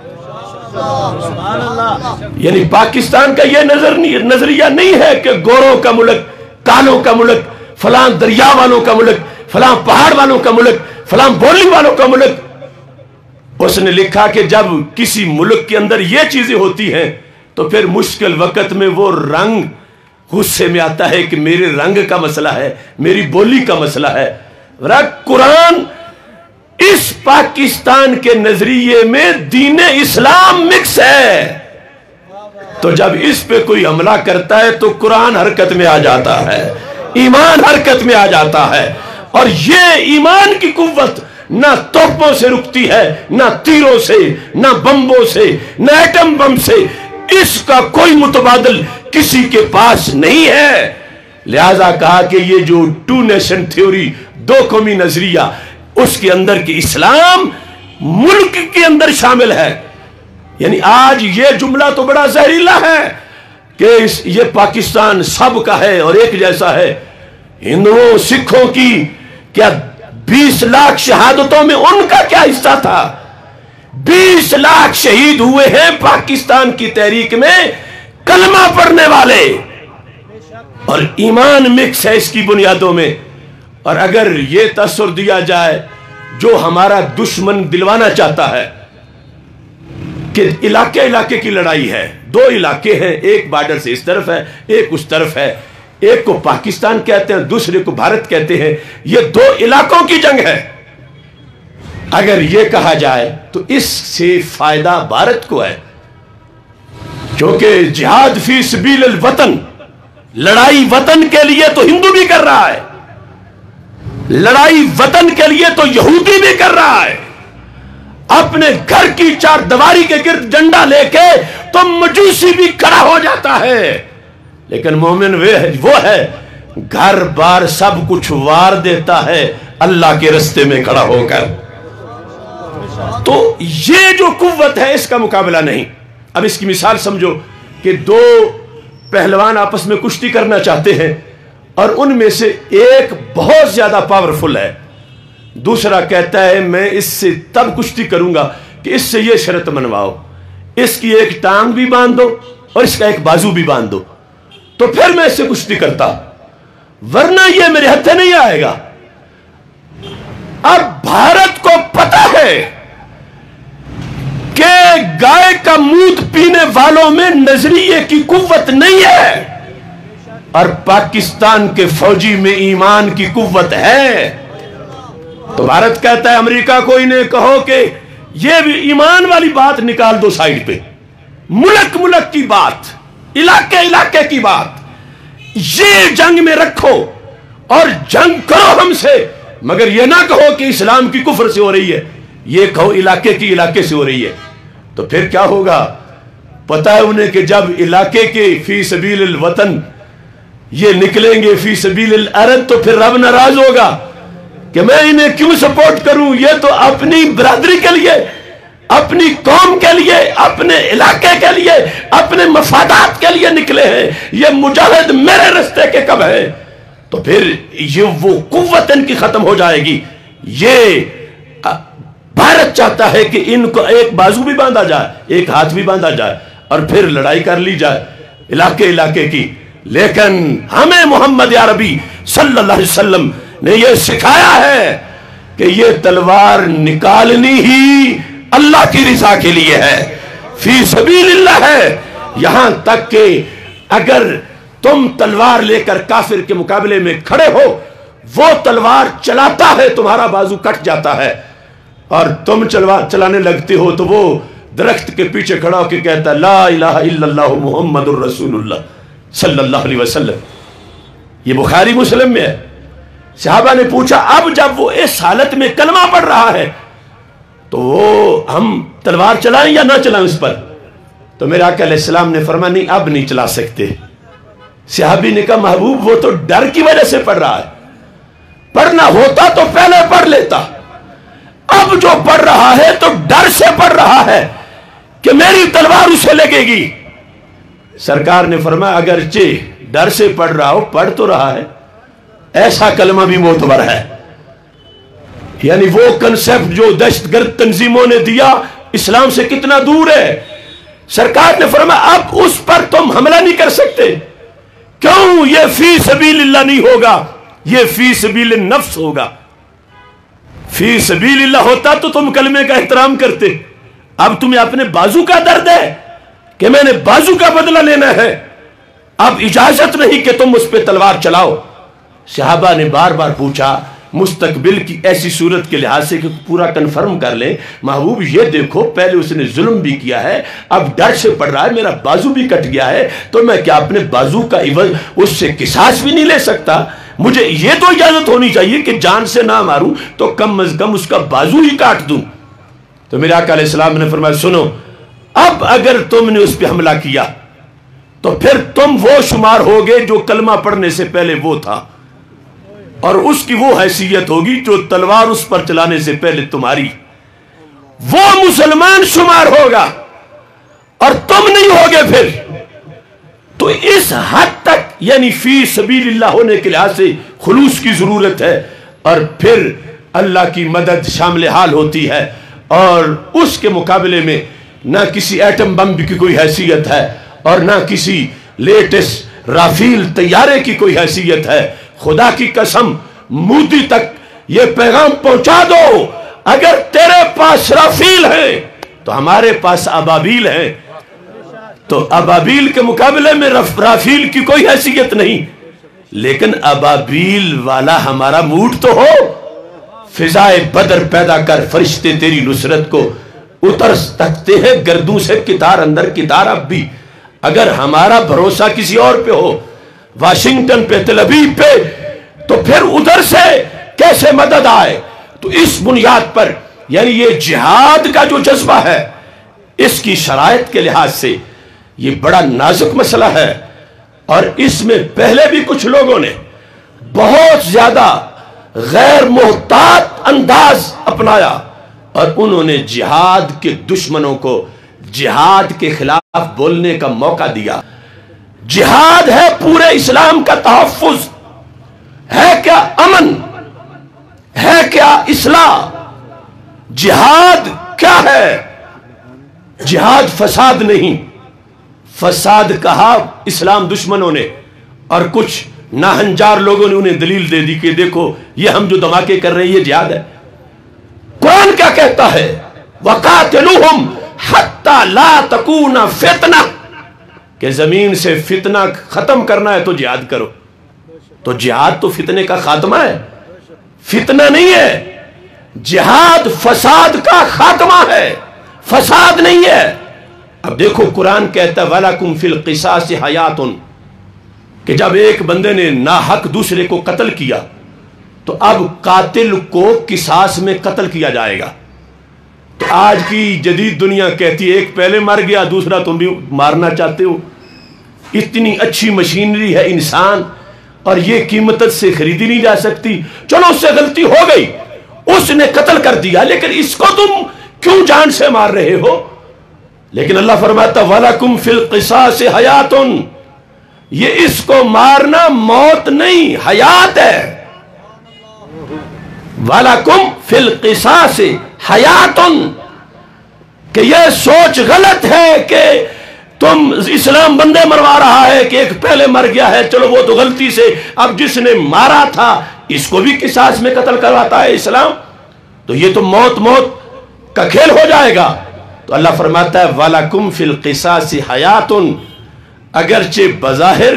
یعنی پاکستان کا یہ نظر نہیں نظریہ نہیں ہے کہ گوروں کا ملک، کالوں کا ملک، فلاں دریا والوں کا ملک، فلاں پہاڑ والوں کا ملک، فلاں بولی والوں کا ملک۔ اس نے لکھا کہ جب کسی ملک کے اندر یہ چیزیں ہوتی ہیں تو پھر مشکل وقت میں وہ رنگ غصے میں آتا ہے کہ میرے رنگ کا مسئلہ ہے، میری بولی کا مسئلہ ہے۔ قرآن اس پاکستان کے نظریے میں دین اسلام مکس ہے، تو جب اس پہ کوئی حملہ کرتا ہے تو قرآن حرکت میں آ جاتا ہے، ایمان حرکت میں آ جاتا ہے۔ اور یہ ایمان کی قوت نہ توپوں سے رکتی ہے، نہ تیروں سے، نہ بمبوں سے، نہ ایٹم بم سے، اس کا کوئی متبادل کسی کے پاس نہیں ہے۔ لہذا کہا کہ یہ جو ٹو نیشن تھیوری، دو قومی نظریہ، اس کے اندر کی اسلام ملک کے اندر شامل ہے۔ یعنی آج یہ جملہ تو بڑا زہریلا ہے کہ یہ پاکستان سب کا ہے اور ایک جیسا ہے۔ ہندوؤں سکھوں کی کیا بیس لاکھ شہادتوں میں ان کا کیا حصہ تھا؟ بیس لاکھ شہید ہوئے ہیں پاکستان کی تحریک میں کلمہ پڑھنے والے، اور ایمان مکس ہے اس کی بنیادوں میں۔ اور اگر یہ تصور دیا جائے جو ہمارا دشمن دلوانا چاہتا ہے کہ علاقے علاقے کی لڑائی ہے، دو علاقے ہیں، ایک بارڈر سے اس طرف ہے، ایک اس طرف ہے، ایک کو پاکستان کہتے ہیں، دوسرے کو بھارت کہتے ہیں، یہ دو علاقوں کی جنگ ہے۔ اگر یہ کہا جائے تو اس سے فائدہ بھارت کو ہے، کیونکہ جہاد فی سبیل الوطن، لڑائی وطن کے لیے تو ہندو بھی کر رہا ہے، لڑائی وطن کے لیے تو یہودی بھی کر رہا ہے۔ اپنے گھر کی چار دیواری کے گرد ڈنڈا لے کے تو مجوسی بھی کھڑا ہو جاتا ہے، لیکن مومن وہ ہے گھر بار سب کچھ وار دیتا ہے اللہ کے رستے میں کھڑا ہو کر۔ تو یہ جو قوت ہے اس کا مقابلہ نہیں۔ اب اس کی مثال سمجھو کہ دو پہلوان آپس میں کشتی کرنا چاہتے ہیں، اور ان میں سے ایک بہت زیادہ پاورفل ہے، دوسرا کہتا ہے میں اس سے تب کشتی کروں گا کہ اس سے یہ شرط منواؤ، اس کی ایک ٹانگ بھی باندھ دو اور اس کا ایک بازو بھی باندھ دو، تو پھر میں اس سے کشتی کرتا، ورنہ یہ میرے ہتھے نہیں آئے گا۔ اب بھارت کو پتہ ہے کہ گائے کا مود پینے والوں میں نظریے کی قوت نہیں ہے، اور پاکستان کے فوجی میں ایمان کی قوت ہے۔ تو بھارت کہتا ہے امریکہ کو انہیں کہو کہ یہ بھی ایمان والی بات نکال دو سائیڈ پہ، ملک ملک کی بات، علاقے علاقے کی بات، یہ جنگ میں رکھو اور جنگ کرو ہم سے، مگر یہ نہ کہو کہ اسلام کی کفر سے ہو رہی ہے، یہ کہو علاقے کی علاقے سے ہو رہی ہے۔ تو پھر کیا ہوگا؟ پتہ ہے انہیں کہ جب علاقے کے فی سبیل الوطن یہ نکلیں گے فی سبیل الارض تو پھر رب ناراض ہوگا کہ میں انہیں کیوں سپورٹ کروں، یہ تو اپنی برادری کے لیے، اپنی قوم کے لیے، اپنے علاقے کے لیے، اپنے مفادات کے لیے نکلے ہیں، یہ مجاہد میرے رستے کے کب ہیں۔ تو پھر یہ وہ قوت ان کی ختم ہو جائے گی۔ یہ بھارت چاہتا ہے کہ ان کو ایک بازو بھی باندھا جائے، ایک ہاتھ بھی باندھا جائے، اور پھر لڑائی کر لی جائے علاقے علاقے کی۔ لیکن ہمیں محمد عربی صلی اللہ علیہ وسلم نے یہ سکھایا ہے کہ یہ تلوار نکالنی ہی اللہ کی رضا کے لیے ہے، فی سبیل اللہ ہے، یہاں تک کہ اگر تم تلوار لے کر کافر کے مقابلے میں کھڑے ہو، وہ تلوار چلاتا ہے تمہارا بازو کٹ جاتا ہے، اور تم تلوار چلانے لگتے ہو تو وہ درخت کے پیچھے کھڑا ہو کے کہتا ہے لا الہ الا اللہ محمد الرسول اللہ صلی اللہ علیہ وسلم۔ یہ بخاری مسلم میں ہے۔ صحابہ نے پوچھا اب جب وہ اس حالت میں کلمہ پڑھ رہا ہے تو وہ ہم تلوار چلائیں یا نہ چلائیں اس پر؟ تو میرے آقا علیہ السلام نے فرمایا نہیں، اب نہیں چلا سکتے۔ صحابی نے کہا محبوب وہ تو ڈر کی وجہ سے پڑھ رہا ہے، پڑھنا ہوتا تو پہلے پڑھ لیتا، اب جو پڑھ رہا ہے تو ڈر سے پڑھ رہا ہے کہ میری تلوار اسے لگے گی۔ سرکار نے فرمایا اگرچہ ڈر سے پڑھ رہا ہو، پڑھ تو رہا ہے، ایسا کلمہ بھی معتبر ہے۔ یعنی وہ کنسپٹ جو دہشت گرد تنظیموں نے دیا اسلام سے کتنا دور ہے۔ سرکار نے فرمایا اب اس پر تم حملہ نہیں کر سکتے، کیوں؟ یہ فی سبیل اللہ نہیں ہوگا، یہ فی سبیل النفس ہوگا۔ فی سبیل اللہ ہوتا تو تم کلمے کا احترام کرتے، اب تمہیں اپنے بازو کا درد ہے کہ میں نے بازو کا بدلہ لینا ہے، اب اجازت نہیں کہ تم اس پہ تلوار چلاؤ۔ صحابہ نے بار بار پوچھا مستقبل کی ایسی صورت کے لحاظ سے کہ پورا کنفرم کر لیں، محبوب یہ دیکھو پہلے اس نے ظلم بھی کیا ہے، اب ڈر سے پڑ رہا ہے، میرا بازو بھی کٹ گیا ہے، تو میں کیا اپنے بازو کا عوض اس سے قصاص بھی نہیں لے سکتا؟ مجھے یہ تو اجازت ہونی چاہیے کہ جان سے نہ ماروں تو کم از کم اس کا بازو ہی کاٹ دوں۔ تو میرے آقا علیہ السلام نے فرمایا سنو، اب اگر تم نے اس پہ حملہ کیا تو پھر تم وہ شمار ہوگے جو کلمہ پڑھنے سے پہلے وہ تھا، اور اس کی وہ حیثیت ہوگی جو تلوار اس پر چلانے سے پہلے تمہاری، وہ مسلمان شمار ہوگا اور تم نہیں ہوگے پھر۔ تو اس حد تک یعنی فی سبیل اللہ ہونے کے لحاظ سے خلوص کی ضرورت ہے، اور پھر اللہ کی مدد شامل حال ہوتی ہے، اور اس کے مقابلے میں نہ کسی ایٹم بم کی کوئی حیثیت ہے اور نہ کسی لیٹسٹ رافیل طیارے کی کوئی حیثیت ہے۔ خدا کی قسم مودی تک یہ پیغام پہنچا دو، اگر تیرے پاس رافیل ہے تو ہمارے پاس ابابیل ہے، تو ابابیل کے مقابلے میں رافیل کی کوئی حیثیت نہیں، لیکن ابابیل والا ہمارا موڈ تو ہو۔ فضائے بدر پیدا کر فرشتے تیری نصرت کو اتر تکتے ہیں گردوں سے کتار اندر کتار اب بھی۔ اگر ہمارا بھروسہ کسی اور پہ ہو، واشنگٹن پہ، تل ابیب پہ، تو پھر ادھر سے کیسے مدد آئے؟ تو اس بنیاد پر یعنی یہ جہاد کا جو جذبہ ہے اس کی شرائط کے لحاظ سے یہ بڑا نازک مسئلہ ہے، اور اس میں پہلے بھی کچھ لوگوں نے بہت زیادہ غیر محتاط انداز اپنایا، اور انہوں نے جہاد کے دشمنوں کو جہاد کے خلاف بولنے کا موقع دیا۔ جہاد ہے پورے اسلام کا تحفظ، ہے کیا امن، ہے کیا اصلاح؟ جہاد کیا ہے؟ جہاد فساد نہیں، فساد کہا اسلام دشمنوں نے، اور کچھ ناہنجار لوگوں نے انہیں دلیل دے دی کہ دیکھو یہ ہم جو دھماکے کر رہے ہیں یہ جہاد ہے۔ قرآن کیا کہتا ہے؟ وَقَاتِلُوهُمْ حَتَّى لَا تَكُونَ فِتْنَةً، کہ زمین سے فتنہ ختم کرنا ہے تو جہاد کرو۔ تو جہاد تو فتنے کا خاتمہ ہے، فتنہ نہیں ہے، جہاد فساد کا خاتمہ ہے، فساد نہیں ہے۔ اب دیکھو قرآن کہتا ہے وَلَكُمْ فِي الْقِصَاصِ حَيَاتٌ، کہ جب ایک بندے نے ناحق دوسرے کو قتل کیا تو اب قاتل کو قصاص میں قتل کیا جائے گا۔ تو آج کی جدید دنیا کہتی ہے ایک پہلے مر گیا دوسرا تم بھی مارنا چاہتے ہو۔ اتنی اچھی مشینری ہے انسان، اور یہ قیمت سے خریدی نہیں جا سکتی۔ چلو اس سے غلطی ہو گئی، اس نے قتل کر دیا، لیکن اس کو تم کیوں جان سے مار رہے ہو؟ لیکن اللہ فرماتا وَلَكُمْ فِي الْقِصَاصِ حَيَاتٌ، یہ اس کو مارنا موت نہیں حیات ہے۔ وَلَكُمْ فِي الْقِصَاصِ حَيَاتٌ، کہ یہ سوچ غلط ہے کہ تم اسلام بندے مروا رہا ہے کہ ایک پہلے مر گیا ہے چلو وہ تو غلطی سے، اب جس نے مارا تھا اس کو بھی قصاص میں قتل کرواتا ہے اسلام، تو یہ تو موت موت کا کھیل ہو جائے گا۔ تو اللہ فرماتا ہے وَلَكُمْ فِي الْقِصَاصِ حَيَاتٌ، اگرچہ بظاہر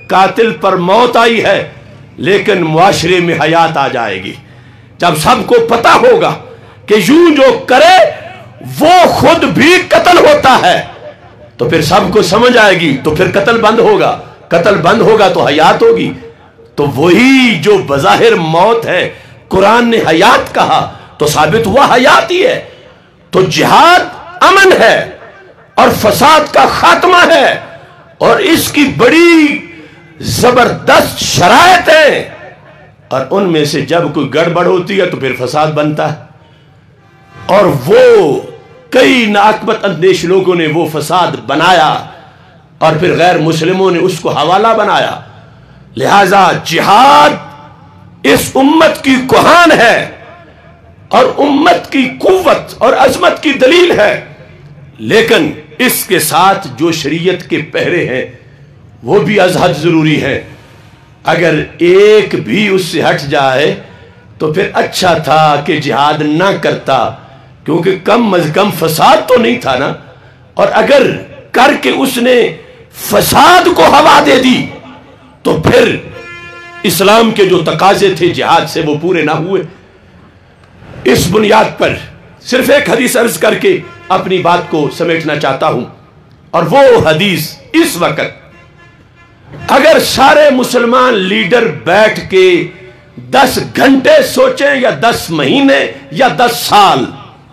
قاتل پر موت آئی ہے لیکن معاشرے میں حیات آ جائے گی. جب سب کو پتا ہوگا کہ یوں جو کرے وہ خود بھی قتل ہوتا ہے تو پھر سب کو سمجھ آئے گی, تو پھر قتل بند ہوگا, قتل بند ہوگا تو حیات ہوگی. تو وہی جو بظاہر موت ہے قرآن نے حیات کہا تو ثابت ہوا حیات ہی ہے. تو جہاد امن ہے اور فساد کا خاتمہ ہے, اور اس کی بڑی زبردست شرائط ہیں, اور ان میں سے جب کوئی گڑبڑ ہوتی ہے تو پھر فساد بنتا ہے. اور وہ کئی ناقبت اندیش لوگوں نے وہ فساد بنایا اور پھر غیر مسلموں نے اس کو حوالہ بنایا. لہذا جہاد اس امت کی کوہان ہے اور امت کی قوت اور عظمت کی دلیل ہے, لیکن اس کے ساتھ جو شریعت کے پہرے ہیں وہ بھی از حد ضروری ہے. اگر ایک بھی اس سے ہٹ جائے تو پھر اچھا تھا کہ جہاد نہ کرتا, کیونکہ کم از کم فساد تو نہیں تھا نا. اور اگر کر کے اس نے فساد کو ہوا دے دی تو پھر اسلام کے جو تقاضے تھے جہاد سے وہ پورے نہ ہوئے. اس بنیاد پر صرف ایک حدیث عرض کر کے اپنی بات کو سمیٹنا چاہتا ہوں, اور وہ حدیث اس وقت اگر سارے مسلمان لیڈر بیٹھ کے دس گھنٹے سوچیں یا دس مہینے یا دس سال,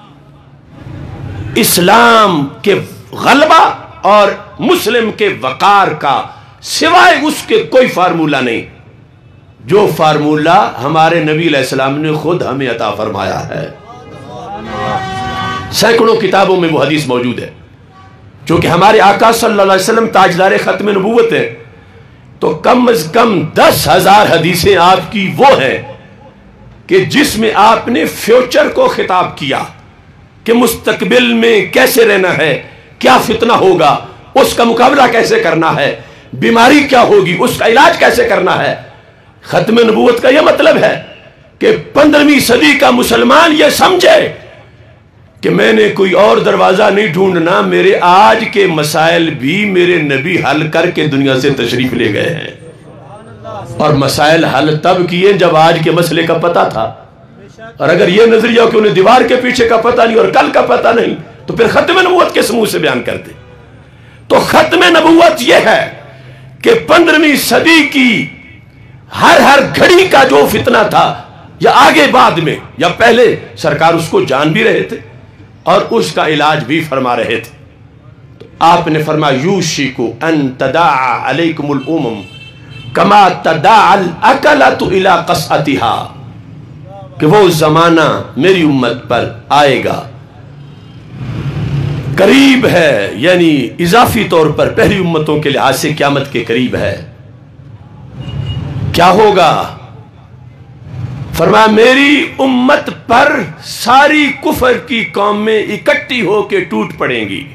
اسلام کے غلبہ اور مسلم کے وقار کا سوائے اس کے کوئی فارمولہ نہیں, جو فارمولہ ہمارے نبی علیہ السلام نے خود ہمیں عطا فرمایا ہے. سینکڑوں کتابوں میں وہ حدیث موجود ہے. چونکہ ہمارے آقا صلی اللہ علیہ وسلم تاجدار ختم نبوت ہے تو کم از کم دس ہزار حدیثیں آپ کی وہ ہیں کہ جس میں آپ نے فیوچر کو خطاب کیا کہ مستقبل میں کیسے رہنا ہے, کیا فتنہ ہوگا, اس کا مقابلہ کیسے کرنا ہے, بیماری کیا ہوگی, اس کا علاج کیسے کرنا ہے. ختم نبوت کا یہ مطلب ہے کہ پندرہویں صدی کا مسلمان یہ سمجھے کہ میں نے کوئی اور دروازہ نہیں ڈھونڈنا, میرے آج کے مسائل بھی میرے نبی حل کر کے دنیا سے تشریف لے گئے ہیں. اور مسائل حل تب کیے جب آج کے مسئلے کا پتہ تھا, اور اگر یہ نظریہ کہ انہیں دیوار کے پیچھے کا پتہ نہیں اور کل کا پتہ نہیں تو پھر ختم نبوت کس منہ سے بیان کرتے. تو ختم نبوت یہ ہے کہ پندرہویں صدی کی ہر ہر گھڑی کا جو فتنہ تھا, یا آگے بعد میں یا پہلے, سرکار اس کو جان بھی رہے تھے اور اس کا علاج بھی فرما رہے تھے. تو آپ نے فرمایا یوشک ان تداعى علیکم الامم کما تداعى الاکلۃ الی قصعتها, کہ وہ زمانہ میری امت پر آئے گا, قریب ہے, یعنی اضافی طور پر پہلی امتوں کے لحاظ سے قیامت کے قریب ہے. کیا ہوگا؟ فرمایا میری امت پر ساری کفر کی قومیں اکٹھی ہو کے ٹوٹ پڑیں گی.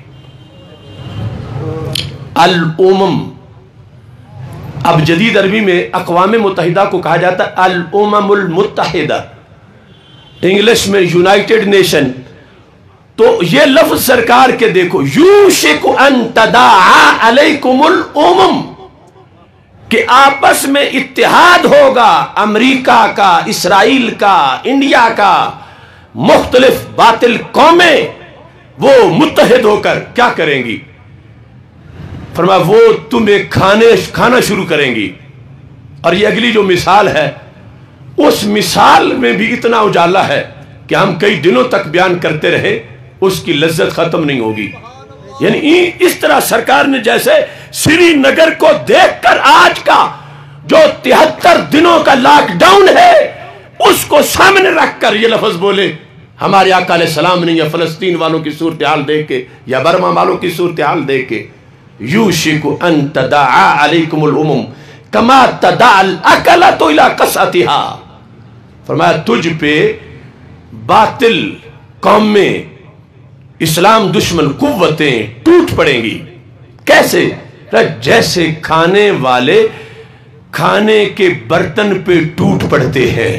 الامم, اب جدید عربی میں اقوام متحدہ کو کہا جاتا ہے الامم المتحدہ, انگلش میں یونائٹڈ نیشن. تو یہ لفظ سرکار کے دیکھو, یوشک ان تداعى علیکم الامم, کہ آپس میں اتحاد ہوگا امریکہ کا, اسرائیل کا, انڈیا کا, مختلف باطل قومیں وہ متحد ہو کر کیا کریں گی؟ فرمایا وہ تمہیں کھانے کھانا شروع کریں گی. اور یہ اگلی جو مثال ہے اس مثال میں بھی اتنا اجالا ہے کہ ہم کئی دنوں تک بیان کرتے رہے, اس کی لذت ختم نہیں ہوگی. یعنی اس طرح سرکار نے جیسے سری نگر کو دیکھ کر آج کا جو تہتر دنوں کا لاک ڈاؤن ہے اس کو سامنے رکھ کر یہ لفظ بولے, ہمارے آقا علیہ السلام نے یا فلسطین والوں کی صورتحال دیکھ کے یا برما والوں کی صورتحال دیکھ کے یوشک ان تداعى علیکم الامم کما تداعى الاکلۃ الی قصعتها, فرمایا تجھ پہ باطل قومیں, اسلام دشمن قوتیں ٹوٹ پڑیں گی. کیسے؟ جیسے کھانے والے کھانے کے برتن پہ ٹوٹ پڑتے ہیں.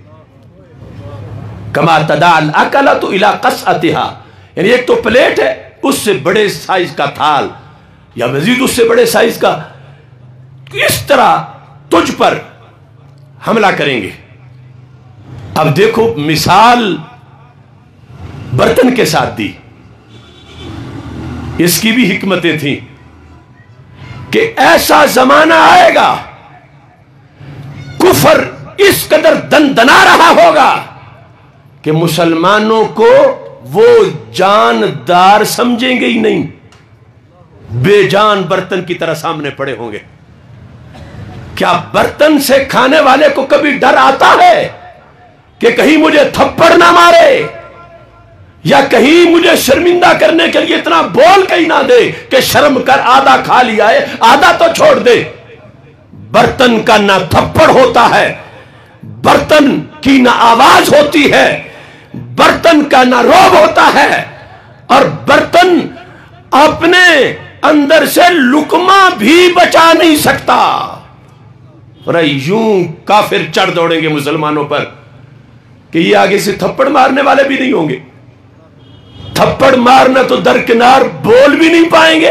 کما تداعى الاکلۃ الی قصعتها, یعنی ایک تو پلیٹ ہے, اس سے بڑے سائز کا تھال یا مزید اس سے بڑے سائز کا इस तरह तुझ पर हमला करेंगे। अब देखो मिसाल बर्तन के साथ दी, इसकी भी हिकमतें थी कि ऐसा जमाना आएगा कुफर इस कदर दंदना रहा होगा कि मुसलमानों को वो जानदार समझेंगे ही नहीं, बेजान बर्तन की तरह सामने पड़े होंगे। क्या बर्तन से खाने वाले को कभी डर आता है कि कहीं मुझे थप्पड़ ना मारे या कहीं मुझे शर्मिंदा करने के लिए इतना बोल के ही ना दे कि शर्म कर आधा खा लिया है, आधा तो छोड़ दे। बर्तन का ना थप्पड़ होता है, बर्तन की ना आवाज होती है, बर्तन का ना रोब होता है, और बर्तन अपने अंदर से लुकमा भी बचा नहीं सकता। और यूं काफिर चढ़ दौड़ेंगे मुसलमानों पर कि ये आगे से थप्पड़ मारने वाले भी नहीं होंगे, थप्पड़ मारना तो दरकिनार बोल भी नहीं पाएंगे।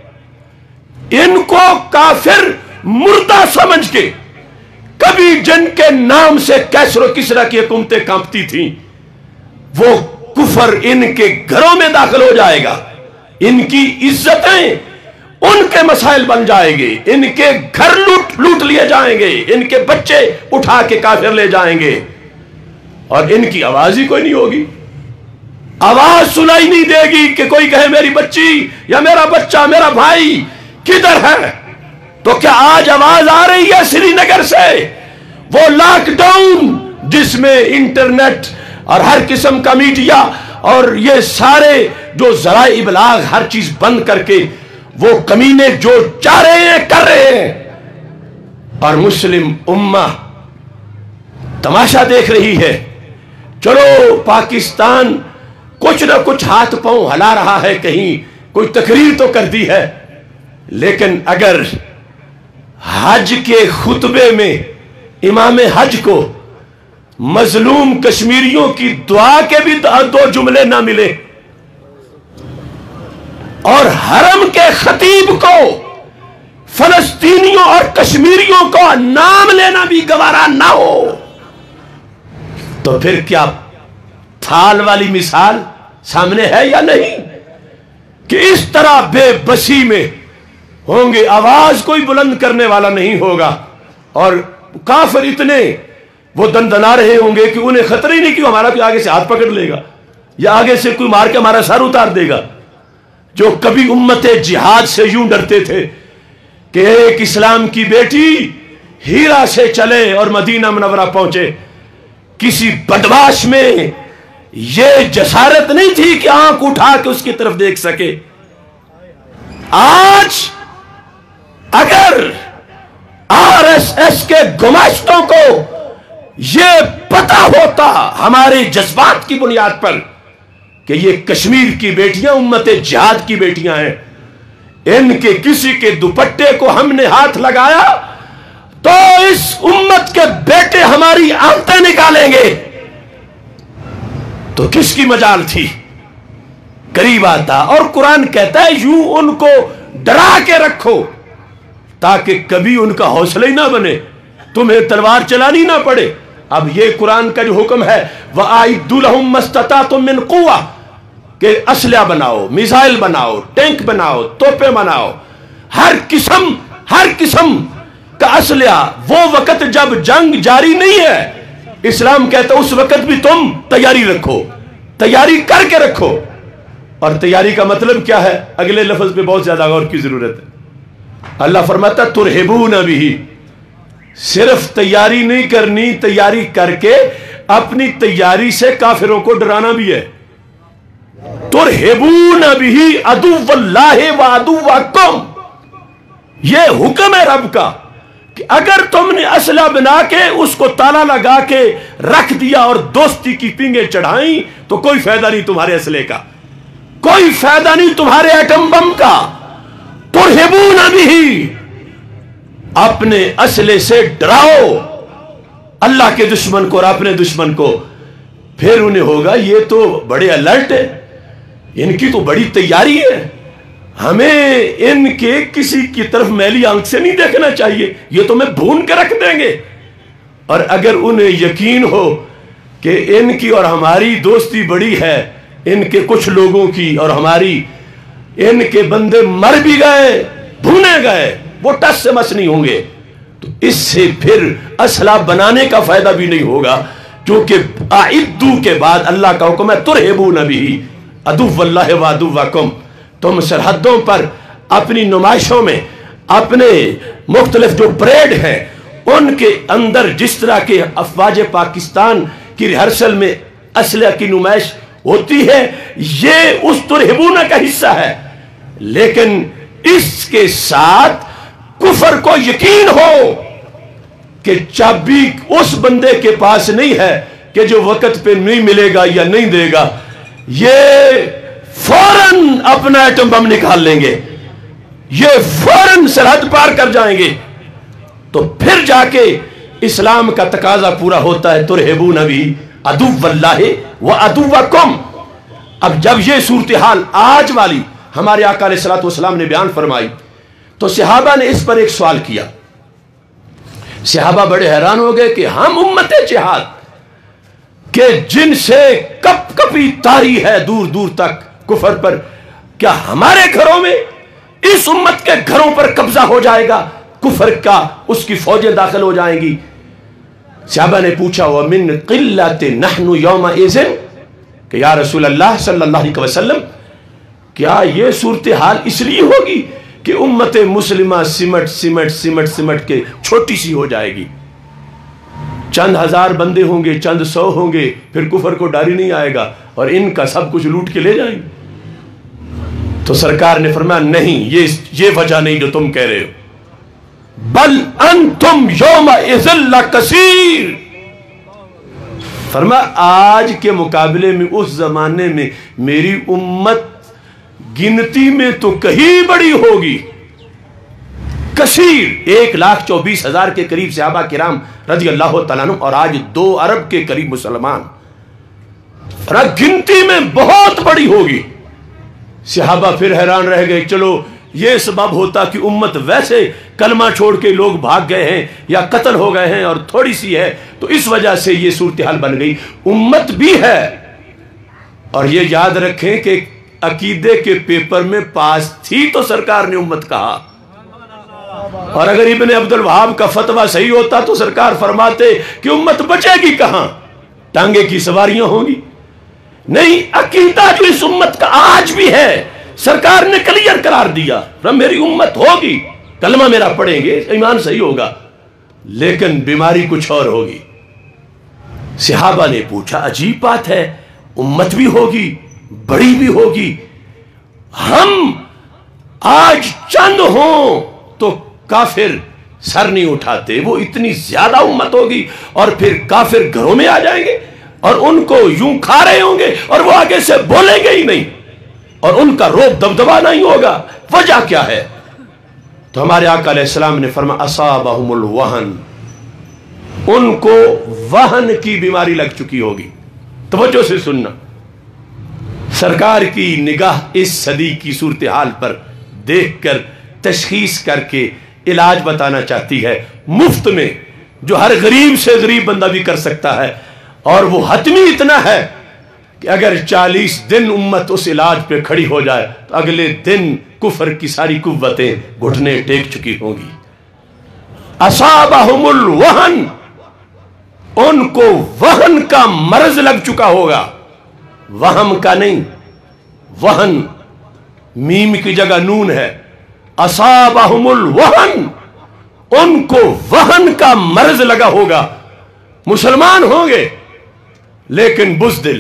इनको काफिर मुर्दा समझ के, कभी जिनके नाम से कैसरो किसरा की हुकूमतें कांपती थीं, वो कुफर इनके घरों में दाखिल हो जाएगा, इनकी इज्जतें उनके मसाइल बन जाएंगे, इनके घर लूट लूट लिए जाएंगे, इनके बच्चे उठा के काफिर ले जाएंगे, और इनकी आवाज ही कोई नहीं होगी। आवाज सुनाई नहीं देगी कि कोई कहे मेरी बच्ची या मेरा बच्चा, मेरा भाई किधर है। तो क्या आज आवाज आ रही है श्रीनगर से? वो लॉकडाउन जिसमें इंटरनेट और हर किस्म का मीडिया और ये सारे जो ज़राए इबलाग हर चीज बंद करके वो कमीने जो चाह रहे हैं कर रहे हैं, और मुस्लिम उम्मा तमाशा देख रही है। चलो पाकिस्तान कुछ ना कुछ हाथ पांव हिला रहा है, कहीं कोई तकरीर तो कर दी है, लेकिन अगर हज के खुतबे में इमाम हज को मजलूम कश्मीरियों की दुआ के भी दो जुमले ना मिले, और हरम के खतीब को फलस्तीनियों और कश्मीरियों को नाम लेना भी गवारा ना हो, तो फिर क्या थाल वाली मिसाल सामने है या नहीं कि इस तरह बेबसी में होंगे, आवाज कोई बुलंद करने वाला नहीं होगा, और काफिर इतने वो दंदना रहे होंगे कि उन्हें खतरा ही नहीं कि हमारा कोई आगे से हाथ पकड़ लेगा या आगे से कोई मार के हमारा सर उतार देगा। जो कभी उम्मत जिहाद से यूं डरते थे कि एक इस्लाम की बेटी हीरा से चले और मदीना मुनव्वरा पहुंचे, किसी बदमाश में ये जसारत नहीं थी कि आंख उठा के उसकी तरफ देख सके। आज अगर आरएसएस के गुमाश्तों को ये पता होता हमारे जज्बात की बुनियाद पर कि ये कश्मीर की बेटियां उम्मत जिहाद की बेटियां हैं, इनके किसी के दुपट्टे को हमने हाथ लगाया तो इस उम्मत के बेटे हमारी आंतें निकालेंगे, तो किसकी मजाल थी। करीब आता, और कुरान कहता है यूं उनको डरा के रखो ताकि कभी उनका हौसला ही ना बने, तुम्हें तलवार चलानी ना पड़े। अब ये कुरान का जो हुक्म है वह आइदु लहुम मस्ततातुम मिन कुव्वा, कि असला बनाओ, मिसाइल बनाओ, टैंक बनाओ, तोपे बनाओ, हर किस्म हर किस्म का असला। वो वक्त जब जंग जारी नहीं है, इस्लाम कहता उस वक्त भी तुम तैयारी रखो, तैयारी करके रखो। और तैयारी का मतलब क्या है, अगले लफ्ज पे बहुत ज्यादा गौर की जरूरत है। अल्लाह फरमाता तुरहिबून बिही, सिर्फ तैयारी नहीं करनी, तैयारी करके अपनी तैयारी से काफिरों को डराना भी है। तुरहिबून बिही अदुव्वल्लाहि व अदुव्वकुम, यह हुक्म है रब का कि अगर तुमने असला बना के उसको ताला लगा के रख दिया और दोस्ती की पींगे चढ़ाई तो कोई फायदा नहीं तुम्हारे असले का, कोई फायदा नहीं तुम्हारे एटम बम का। तुरहिबून बिही, अपने असले से डराओ अल्लाह के दुश्मन को और अपने दुश्मन को। फिर उन्हें होगा ये तो बड़े अलर्ट है, इनकी तो बड़ी तैयारी है, ہمیں ان کے کسی کی طرف میلی آنکھ سے نہیں دیکھنا چاہیے، یہ تو میں بھون کے رکھ دیں گے۔ اور اگر انہیں یقین ہو کہ ان کی اور ہماری دوستی بڑی ہے، ان کے کچھ لوگوں کی اور ہماری، ان کے بندے مر بھی گئے، بھونے گئے، وہ ٹس سے مس نہیں ہوں گے، تو اس سے پھر اسلحہ بنانے کا فائدہ بھی نہیں ہوگا، کیونکہ اعدوا کے بعد اللہ کا حکم ہے ترہبون بہ عدو اللہ و عدوکم، تم سرحدوں پر اپنی نمائشوں میں، اپنے مختلف جو پریڈ ہیں ان کے اندر جس طرح کے افواج پاکستان کی ریہرسل میں اسلحہ کی نمائش ہوتی ہے، یہ اس ترہبون کا حصہ ہے، لیکن اس کے ساتھ کفر کو یقین ہو کہ چابی اس بندے کے پاس نہیں ہے کہ جو وقت پہ نہیں ملے گا یا نہیں دے گا، یہ فوراً اپنا ایٹم بم نکال لیں گے، یہ فوراً سرحد پار کر جائیں گے، تو پھر جا کے اسلام کا تقاضا پورا ہوتا ہے ترہبون بہ عدو اللہ و عدوکم۔ اب جب یہ صورتحال آج والی ہمارے آقا علیہ الصلوۃ والسلام نے بیان فرمائی تو صحابہ نے اس پر ایک سوال کیا۔ صحابہ بڑے حیران ہو گئے کہ ہم امت جہاد کہ جن سے کپ کپی طاری ہے دور دور تک کفر پر، کیا ہمارے گھروں میں اس امت کے گھروں پر قبضہ ہو جائے گا کفر کا، اس کی فوجیں داخل ہو جائیں گی؟ صحابہ نے پوچھا وَمِن قِلَّةٍ نَحْنُ يَوْمَئِذٍ، کہ یا رسول اللہ صلی اللہ علیہ وسلم کیا یہ صورتحال اس لیے ہوگی کہ امت مسلمہ سمٹ سمٹ سمٹ سمٹ کے چھوٹی سی ہو جائے گی، چند ہزار بندے ہوں گے، چند سو ہوں گے، پھر کفر کو ڈر ہی نہیں آئے گا اور ان کا سب کچھ لوٹ کے لے جائیں گے؟ تو سرکار نے فرمایا نہیں، یہ یہ وجہ نہیں جو تم کہہ رہے ہو، بل انتم یومئذ لکثیر، فرمایا آج کے مقابلے میں اس زمانے میں میری امت گنتی میں تو کہیں بڑی ہوگی، کثیر، ایک لاکھ چوبیس ہزار کے قریب صحابہ کرام رضی اللہ تعالیٰ عنہ، اور آج دو ارب کے قریب مسلمان، گنتی میں بہت بڑی ہوگی۔ صحابہ پھر حیران رہ گئے، چلو یہ سبب ہوتا کہ امت ویسے کلمہ چھوڑ کے لوگ بھاگ گئے ہیں یا قتل ہو گئے ہیں اور تھوڑی سی ہے، تو اس وجہ سے یہ صورتحال بن گئی، امت بھی ہے۔ اور یہ یاد رکھیں کہ عقیدے کے پیپر میں پاس تھی تو سرکار نے امت کہا، اور اگر ابن عبد الوہاب کا فتویٰ صحیح ہوتا تو سرکار فرماتے کہ امت بچے گی کہاں، ٹانگے کی سواریاں ہوں گی۔ نہیں، عقیدہ جو اس امت کا آج بھی ہے سرکار نے کلیئر قرار دیا، میری امت ہوگی، کلمہ میرا پڑھیں گے، ایمان صحیح ہوگا، لیکن بیماری کچھ اور ہوگی۔ صحابہ نے پوچھا عجیب بات ہے، امت بھی ہوگی، بڑی بھی ہوگی، ہم آج چند ہوں تو کافر سر نہیں اٹھاتے، وہ اتنی زیادہ امت ہوگی اور پھر کافر گھروں میں آ جائیں گے اور ان کو یوں کھا رہے ہوں گے اور وہ آگے سے بولیں گے ہی نہیں اور ان کا روب دبدبا نہیں ہوگا، وجہ کیا ہے؟ تو ہمارے آقا علیہ السلام نے فرمایا اصابہم الوہن، ان کو وہن کی بیماری لگ چکی ہوگی۔ توجہ سے سننا، سرکار کی نگاہ اس صدی کی صورتحال پر دیکھ کر تشخیص کر کے علاج بتانا چاہتی ہے، مفت میں، جو ہر غریب سے غریب بندہ بھی کر سکتا ہے، اور وہ حتمی اتنا ہے کہ اگر چالیس دن امت اس علاج پہ کھڑی ہو جائے تو اگلے دن کفر کی ساری قوتیں گھٹنے ٹیک چکی ہوں گی۔ اصابہم الوہن، ان کو وہن کا مرض لگ چکا ہوگا، وہم کا نہیں، وہن میم کی جگہ نون ہے، اصابہم الوہن، ان کو وہن کا مرض لگا ہوگا، مسلمان ہوں گے لیکن بزدل،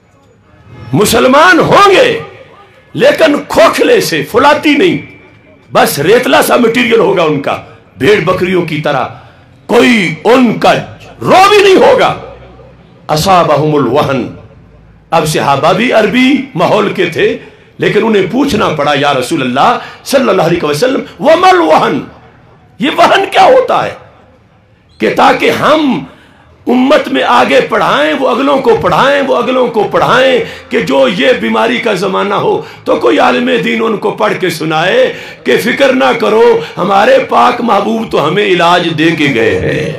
مسلمان ہوں گے لیکن کھوکھلے سے، فلاتی نہیں، بس ریتلا سا مٹیریل ہوگا ان کا، بھیڑ بکریوں کی طرح، کوئی ان کا رو بھی نہیں ہوگا۔ اصابہم الوہن، اب صحابہ بھی عربی ماحول کے تھے لیکن انہیں پوچھنا پڑا یا رسول اللہ صلی اللہ علیہ وسلم وما الوہن، یہ وہن کیا ہوتا ہے؟ کہ تاکہ ہم امت میں آگے پڑھائیں، وہ اگلوں کو پڑھائیں، وہ اگلوں کو پڑھائیں کہ جو یہ بیماری کا زمانہ ہو تو کوئی عالم دین ان کو پڑھ کے سنائے کہ فکر نہ کرو، ہمارے پاک محبوب تو ہمیں علاج دے کے گئے ہیں۔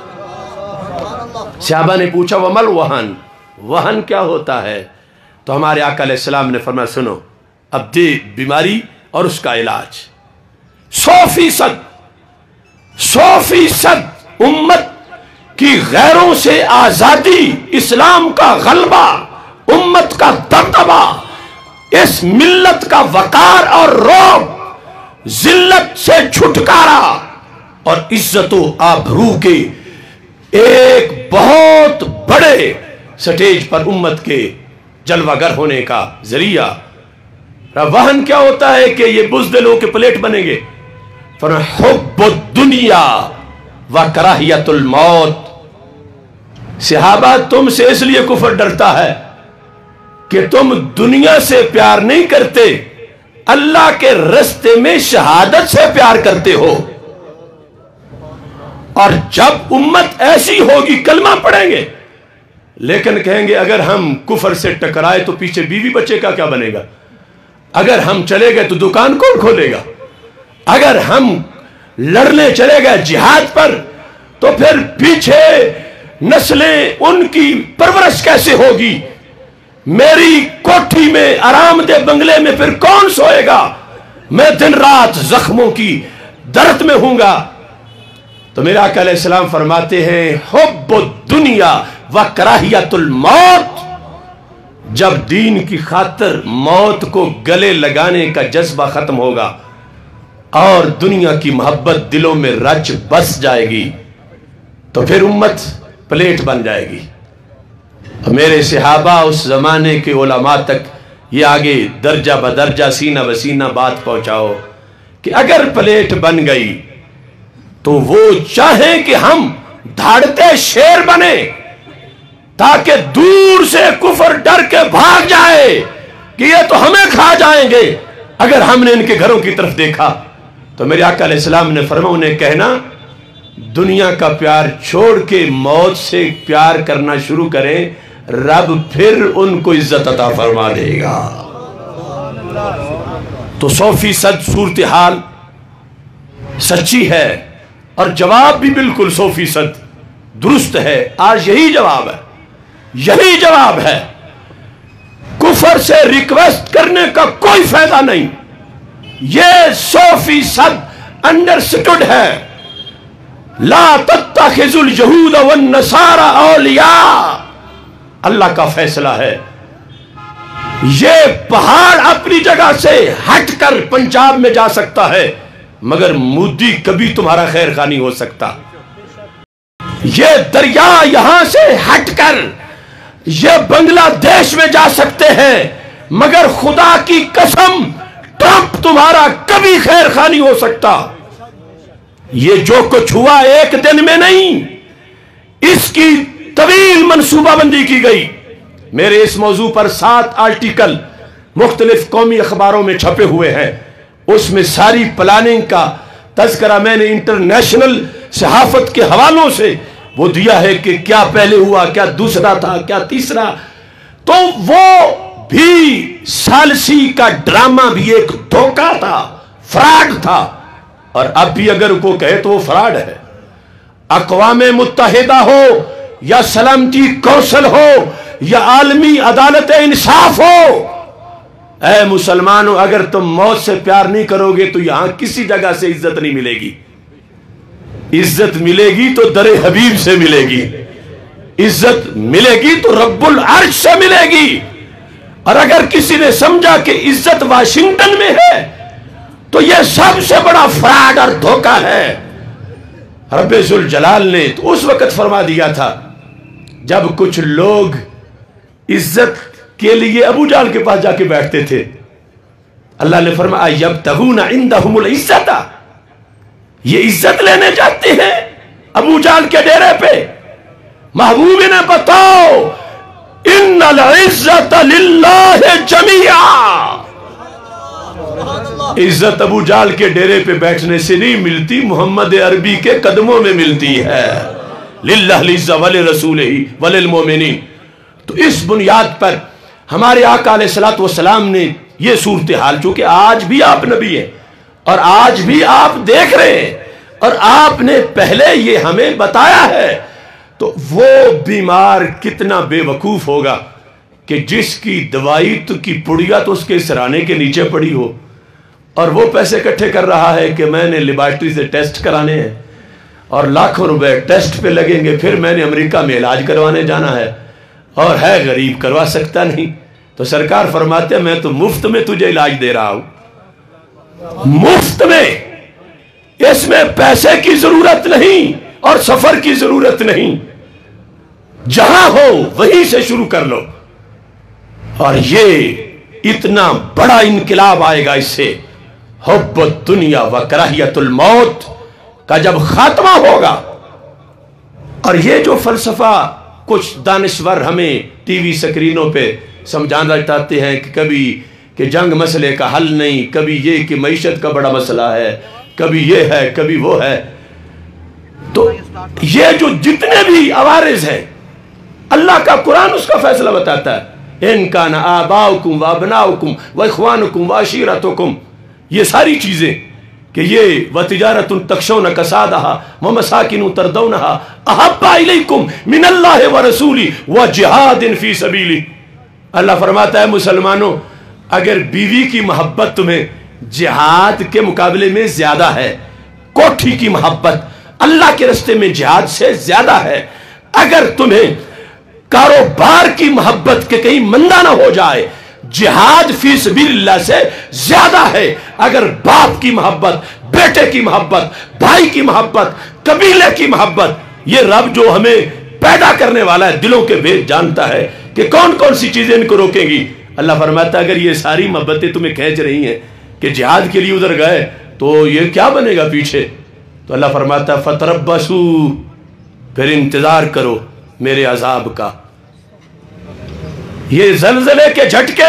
صحابہ نے پوچھا ومل وہن، وہن کیا ہوتا ہے؟ تو ہمارے آقا علیہ السلام نے فرمایا سنو، اب دے بیماری اور اس کا علاج۔ سو فیصد سو فیصد امت کی غیروں سے آزادی، اسلام کا غلبہ، امت کا دبدبہ، اس ملت کا وقار اور رعب، ذلت سے چھٹکارا اور عزت و آبرو کے ایک بہت بڑے سٹیج پر امت کے جلوہ گر ہونے کا ذریعہ۔ وہن کیا ہوتا ہے کہ یہ بزدلوں کے پلیٹ بنیں گے۔ فرمایا حب الدنیا و کراہیت الموت۔ صحابہ تم سے اس لیے کفر ڈرتا ہے کہ تم دنیا سے پیار نہیں کرتے، اللہ کے رستے میں شہادت سے پیار کرتے ہو۔ اور جب امت ایسی ہوگی کلمہ پڑھیں گے لیکن کہیں گے اگر ہم کفر سے ٹکرائے تو پیچھے بیوی بچے کا کیا بنے گا، اگر ہم چلے گئے تو دکان کون کھولے گا، اگر ہم لڑنے چلے گئے جہاد پر تو پھر پیچھے نسلیں ان کی پرورش کیسے ہوگی، میری کوٹھی میں آرام دہ بنگلے میں پھر کون سوئے گا، میں دن رات زخموں کی درد میں ہوں گا۔ تو میرے آقا علیہ السلام فرماتے ہیں حب الدنیا و کراہیت الموت۔ جب دین کی خاطر موت کو گلے لگانے کا جذبہ ختم ہوگا اور دنیا کی محبت دلوں میں رچ بس جائے گی تو پھر امت پلیٹ بن جائے گی۔ میرے صحابہ اس زمانے کے علماء تک یہ آگے درجہ بدرجہ سینہ بسینہ بات پہنچاؤ کہ اگر پلیٹ بن گئی تو وہ چاہیں کہ ہم دھاڑتے شیر بنے تاکہ دور سے کفر ڈر کے بھاگ جائے کہ یہ تو ہمیں کھا جائیں گے اگر ہم نے ان کے گھروں کی طرف دیکھا۔ تو میرے آقا علیہ السلام نے فرمایا انہیں کہنا دنیا کا پیار چھوڑ کے موت سے پیار کرنا شروع کریں، رب پھر ان کو عزت عطا فرما دے گا۔ تو سو فیصد صورتحال سچی ہے اور جواب بھی بالکل سو فیصد درست ہے۔ آج یہی جواب ہے، یہی جواب ہے۔ کفر سے ریکویسٹ کرنے کا کوئی فائدہ نہیں، یہ سو فیصد انڈرسٹوڈ ہے۔ لا تتخذوا اليہود والنصارى اولیاء، اللہ کا فیصلہ ہے۔ یہ پہاڑ اپنی جگہ سے ہٹ کر پنجاب میں جا سکتا ہے مگر مودی کبھی تمہارا خیر خواہ نہیں ہو سکتا۔ یہ دریا یہاں سے ہٹ کر یہ بنگلہ دیش میں جا سکتے ہیں مگر خدا کی قسم ٹرمپ تمہارا کبھی خیر خواہ نہیں ہو سکتا۔ یہ جو کچھ ہوا ایک دن میں نہیں، اس کی طویل منصوبہ بندی کی گئی۔ میرے اس موضوع پر سات آرٹیکل مختلف قومی اخباروں میں چھپے ہوئے ہیں، اس میں ساری پلاننگ کا تذکرہ میں نے انٹرنیشنل صحافت کے حوالوں سے وہ دیا ہے کہ کیا پہلے ہوا، کیا دوسرا تھا، کیا تیسرا۔ تو وہ بھی سالسی کا ڈرامہ بھی ایک دھوکہ تھا، فراڈ تھا، اور اب بھی اگر کو کہے تو وہ فراڈ ہے۔ اقوام متحدہ ہو یا سلامتی کونسل ہو یا عالمی عدالت انصاف ہو، اے مسلمانوں اگر تم موت سے پیار نہیں کرو گے تو یہاں کسی جگہ سے عزت نہیں ملے گی۔ عزت ملے گی تو در حبیب سے ملے گی، عزت ملے گی تو رب العرش سے ملے گی۔ اور اگر کسی نے سمجھا کہ عزت واشنگٹن میں ہے تو یہ سب سے بڑا فراڈ اور دھوکہ ہے۔ رب ذوالجلال نے تو اس وقت فرما دیا تھا جب کچھ لوگ عزت کے لیے ابو جہل کے پاس جا کے بیٹھتے تھے، اللہ نے فرمایا یبتغون عندہم العزت، یہ عزت لینے جاتے ہیں ابو جہل کے ڈیرے پہ۔ محبوب نے بتاؤ ان العزت للہ جمیعا، عزت ابو جہل کے ڈیرے پہ بیٹھنے سے نہیں ملتی، محمد عربی کے قدموں میں ملتی ہے۔ लिल्लाह लिज़्ज़ा वलिरसूलिही वलिलमुमिनीन। तो इस बुनियाद पर हमारे आका अलैहिस्सलातु वस्सलाम ने ये सूरत हाल, चूंकि आज भी आप नबी हैं और आज भी आप देख रहे हैं और आपने पहले ये हमें बताया है, तो वो बीमार कितना बेवकूफ होगा कि जिसकी दवाई तो की पुड़िया तो उसके सराहने के नीचे पड़ी हो और वो पैसे इकट्ठे कर रहा है कि मैंने लेबॉर्ट्री से टेस्ट कराने हैं और लाखों रुपए टेस्ट पे लगेंगे, फिर मैंने अमेरिका में इलाज करवाने जाना है और है गरीब, करवा सकता नहीं। तो सरकार फरमाते हैं मैं तो मुफ्त में तुझे इलाज दे रहा हूं, मुफ्त में, इसमें पैसे की जरूरत नहीं और सफर की जरूरत नहीं, जहां हो वहीं से शुरू कर लो। और ये इतना बड़ा इनकलाब आएगा इससे, हुब्बुद दुनिया व कराहियतुल मौत का जब खात्मा होगा। और ये जो फलसफा कुछ दानिश्वर हमें टीवी स्क्रीनों पे समझाना चाहते हैं कि कभी कि जंग मसले का हल नहीं, कभी ये कि मईशत का बड़ा मसला है, कभी ये है कभी वो है, तो ये जो जितने भी अवारिज हैं, अल्लाह का कुरान उसका फैसला बताता है, इनका न आबाउकुम व अबनाउकुम व इख्वानुकुम व अशीरतुकुम, ये सारी चीजें कि ये व तिजारतुन तख्शौन कसादहा व मसाकिन तरदौनहा अहब्बा इलैकुम मिनल्लाहि व रसूली व जिहादिन फी सबीली। अल्लाह फरमाता है मुसलमानों, अगर बीवी की मोहब्बत तुम्हें जिहाद के मुकाबले में ज्यादा है, कोठी की मोहब्बत अल्लाह के रास्ते में जिहाद से ज्यादा है, अगर तुम्हें कारोबार की मोहब्बत के कहीं मंदा ना हो जाए, जिहाद फी सबिलिल्लाह से ज्यादा है, अगर बाप की मोहब्बत, बेटे की मोहब्बत, भाई की मोहब्बत, कबीले की मोहब्बत, ये रब जो हमें पैदा करने वाला है दिलों के भेद जानता है कि कौन कौन सी चीजें इनको रोकेंगी। अल्लाह फरमाता है अगर ये सारी मोहब्बतें तुम्हें खींच रही हैं कि जिहाद के लिए उधर गए तो ये क्या बनेगा पीछे, तो अल्लाह फरमाता है फतरब्बसू, फिर इंतजार करो मेरे अजाब का। ये जलजले के झटके,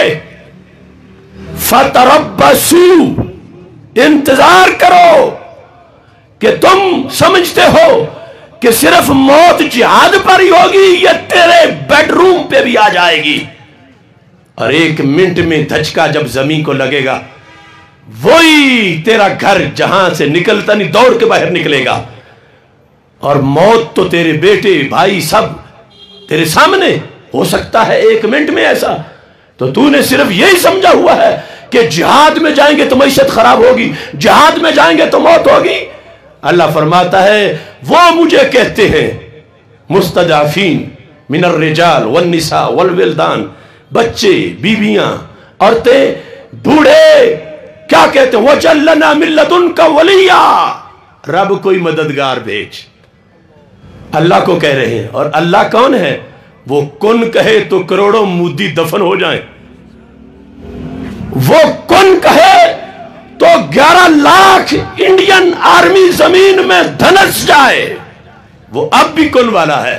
फतरब्बसू, इंतजार करो कि तुम समझते हो कि सिर्फ मौत जिहाद पर ही होगी या तेरे बेडरूम पे भी आ जाएगी, और एक मिनट में धचका जब जमीन को लगेगा वही तेरा घर जहां से निकलता नहीं दौड़ के बाहर निकलेगा, और मौत तो तेरे बेटे भाई सब तेरे सामने हो सकता है एक मिनट में ऐसा। तो तूने सिर्फ यही समझा हुआ है कि जिहाद में जाएंगे तो मईशत खराब होगी, जिहाद में जाएंगे तो मौत होगी। अल्लाह फरमाता है वो मुझे कहते हैं मुस्तदाफीन मिनर रिजाल वल निसा वल विल्दान, बच्चे, बीबियां, औरतें, बूढ़े, क्या कहते हैं वजल्लना मिन लदुनका वलिया, रब कोई मददगार भेज। अल्लाह को कह रहे हैं, और अल्लाह कौन है? वो कुन कहे तो करोड़ों मुद्दी दफन हो जाएं, वो कुन कहे तो ग्यारह लाख इंडियन आर्मी जमीन में धनस जाए, वो अब भी कुन वाला है,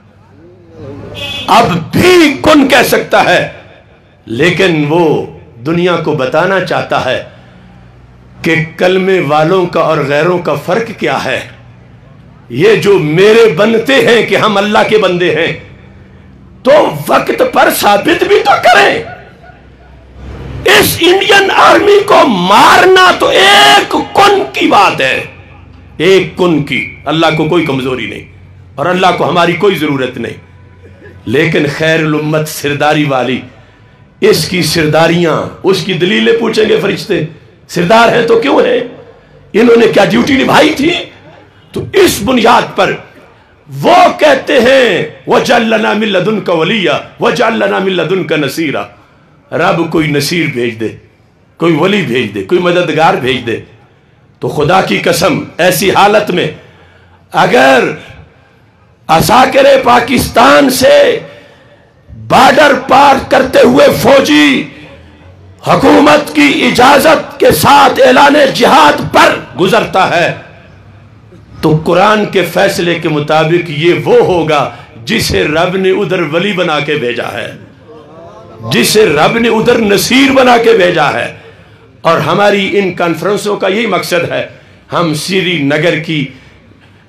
अब भी कुन कह सकता है, लेकिन वो दुनिया को बताना चाहता है कि कलमे वालों का और गैरों का फर्क क्या है। ये जो मेरे बनते हैं कि हम अल्लाह के बंदे हैं, तो वक्त पर साबित भी तो करें। इस इंडियन आर्मी को मारना तो एक कुन की बात है, एक कुन की। अल्लाह को कोई कमजोरी नहीं और अल्लाह को हमारी कोई जरूरत नहीं, लेकिन खैरुल उम्मत सिरदारी वाली, इसकी सिरदारियां, उसकी दलीलें पूछेंगे फरिश्ते, सिरदार है तो क्यों है, इन्होंने क्या ड्यूटी निभाई थी। तो इस बुनियाद पर वो कहते हैं वजअलना मिन लदुनका वलिया वजअलना मिन लदुनका नसीरा, रब कोई नसीर भेज दे, कोई वली भेज दे, कोई मददगार भेज दे। तो खुदा की कसम ऐसी हालत में अगर असाकिरे पाकिस्तान से बॉर्डर पार करते हुए फौजी हुकूमत की इजाजत के साथ ऐलान जिहाद पर गुजरता है, तो कुरान के फैसले के मुताबिक ये वो होगा जिसे रब ने उधर वली बना के भेजा है, जिसे रब ने उधर नसीर बना के भेजा है। और हमारी इन कॉन्फ्रेंसों का यही मकसद है, हम श्रीनगर की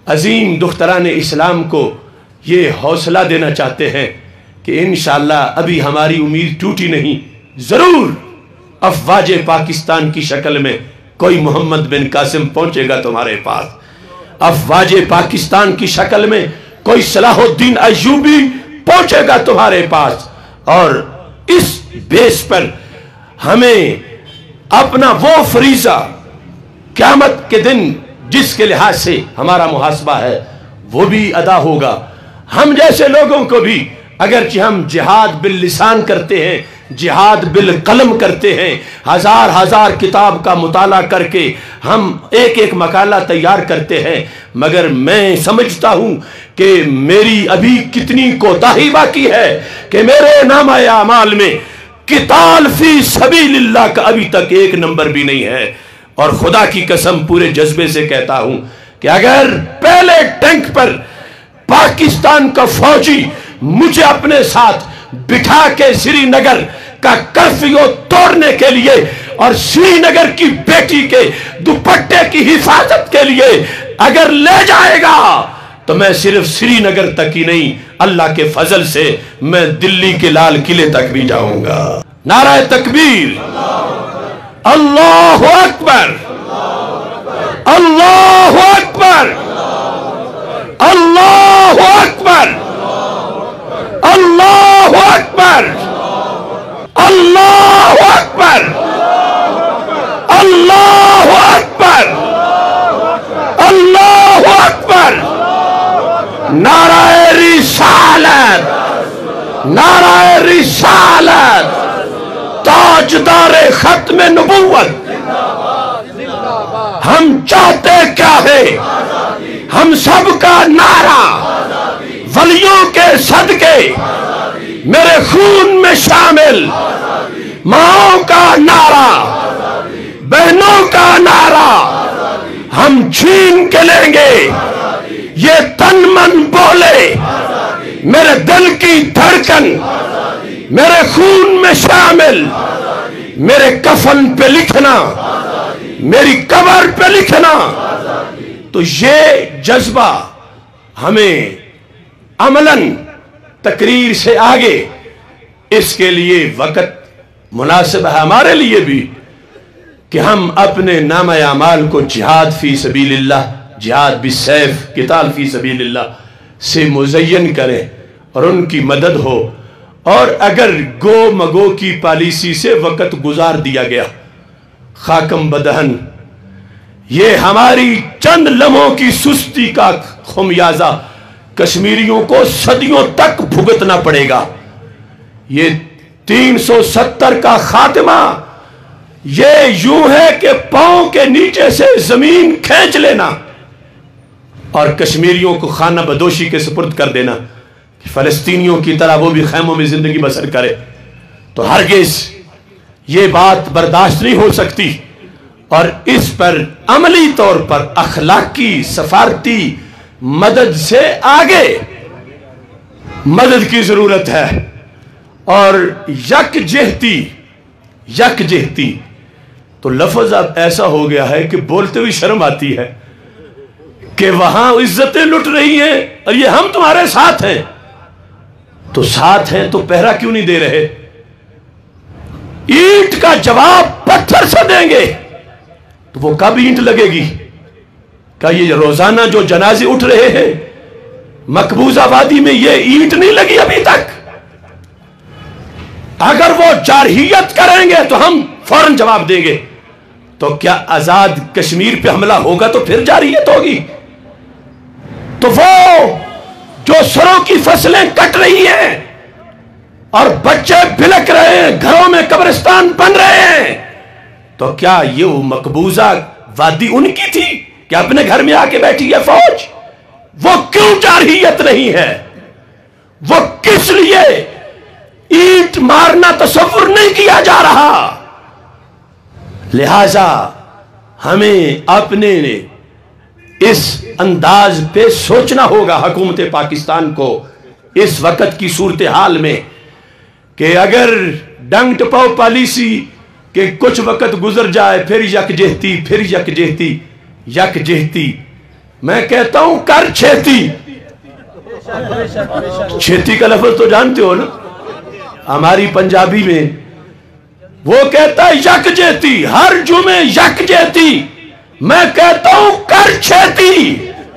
عظیم دختران اسلام کو یہ حوصلہ دینا چاہتے ہیں کہ انشاءاللہ ابھی ہماری امید ٹوٹی نہیں، ضرور افواج پاکستان کی شکل میں کوئی محمد بن قاسم پہنچے گا تمہارے پاس، افواج پاکستان کی شکل میں کوئی صلاح الدین ایوبی پہنچے گا تمہارے پاس، اور اس بیس پر ہمیں اپنا وہ فریضہ قیامت کے دن جس کے لحاظ سے ہمارا محاسبہ ہے وہ بھی ادا ہوگا۔ ہم جیسے لوگوں کو بھی اگرچہ ہم جہاد باللسان کرتے ہیں، جہاد بالقلم کرتے ہیں، ہزار ہزار کتاب کا مطالعہ کر کے ہم ایک ایک مقالہ تیار کرتے ہیں، مگر میں سمجھتا ہوں کہ میری ابھی کتنی کوتاہی باقی ہے کہ میرے نامہ اعمال میں قتال فی سبیل اللہ کا ابھی تک ایک نمبر بھی نہیں ہے۔ اور خدا کی قسم پورے جذبے سے کہتا ہوں کہ اگر پہلے ٹینک پر پاکستان کا فوجی مجھے اپنے ساتھ بٹھا کے سری نگر کا کرفیو توڑنے کے لیے اور سری نگر کی بیٹی کے دوپٹے کی حفاظت کے لیے اگر لے جائے گا تو میں صرف سری نگر تک ہی نہیں، اللہ کے فضل سے میں دلی کے لال قلعے تک بھی جاؤں گا۔ نعرہ تکبیر، اللہ اکبر، اللہ اکبر، اللہ اکبر، اللہ اکبر، اللہ اکبر، اللہ اکبر، اللہ اکبر، نعرہ رسالت، نعرہ رسالت، تاجدار ختم نبوت۔ ہم چاہتے کیا ہے؟ ہم سب کا نعرہ ولیوں کے صدقے میرے خون میں شامل، ماؤں کا نعرہ، بہنوں کا نعرہ ہم چھین کے لیں گے۔ یہ تن من بولے، میرے دل کی دھڑکن میرے خون میں شامل، میرے کفن پہ لکھنا، میری قبر پہ لکھنا۔ تو یہ جذبہ ہمیں عملاً تقریر سے آگے، اس کے لیے وقت مناسب ہے ہمارے لیے بھی کہ ہم اپنے نامہ اعمال کو جہاد فی سبیل اللہ، جہاد بالسیف، قتال فی سبیل اللہ سے مزین کریں اور ان کی مدد ہو۔ اور اگر گو مگو کی پالیسی سے وقت گزار دیا گیا، خاکم بدہن، یہ ہماری چند لمحوں کی سستی کا خمیازہ کشمیریوں کو صدیوں تک بھگتنا پڑے گا۔ یہ تین سو ستر کا خاتمہ یہ یوں ہے کہ پاؤں کے نیچے سے زمین کھینچ لینا اور کشمیریوں کو خانہ بدوشی کے سپرد کر دینا کہ فلسطینیوں کی طرح وہ بھی خیموں میں زندگی بسر کرے۔ تو ہرگز یہ بات برداشت نہیں ہو سکتی، اور اس پر عملی طور پر اخلاقی سفارتی مدد سے آگے مدد کی ضرورت ہے، اور یک جہتی یک جہتی تو لفظ اب ایسا ہو گیا ہے کہ بولتے ہوئی شرم آتی ہے کہ وہاں عزتیں لٹ رہی ہیں اور یہ ہم تمہارے ساتھ ہیں۔ تو ساتھ ہیں تو پہرا کیوں نہیں دے رہے؟ اینٹ کا جواب پتھر سے دیں گے تو وہ کب اینٹ لگے گی؟ کیا یہ روزانہ جو جنازے اٹھ رہے ہیں مقبوضہ وادی میں یہ اینٹ نہیں لگی ابھی تک؟ اگر وہ جارحیت کریں گے تو ہم فوراً جواب دیں گے۔ تو کیا آزاد کشمیر پہ حملہ ہوگا تو پھر جارحیت ہوگی؟ تو وہ جو سروں کی فصلیں کٹ رہی ہیں اور بچے بلک رہے ہیں، گھروں میں قبرستان بن رہے ہیں، تو کیا یہ مقبوضہ وادی ان کی تھی کہ اپنے گھر میں آ کے بیٹھی ہے فوج؟ وہ کیوں جارحیت نہیں ہے؟ وہ کس لیے اینٹ مارنا تصور نہیں کیا جا رہا؟ لہذا ہمیں اپنے اس انداز پہ سوچنا ہوگا حکومت پاکستان کو اس وقت کی صورتحال میں کہ اگر ڈنگ ٹپاؤ پالیسی کہ کچھ وقت گزر جائے پھر یک جہتی پھر یک جہتی یک جہتی میں کہتا ہوں کر چھیتی. چھیتی کا لفظ تو جانتے ہو نا ہماری پنجابی میں. وہ کہتا ہے یک جیتی، ہر جمعے یک جیتی. میں کہتا ہوں کر چھیتی.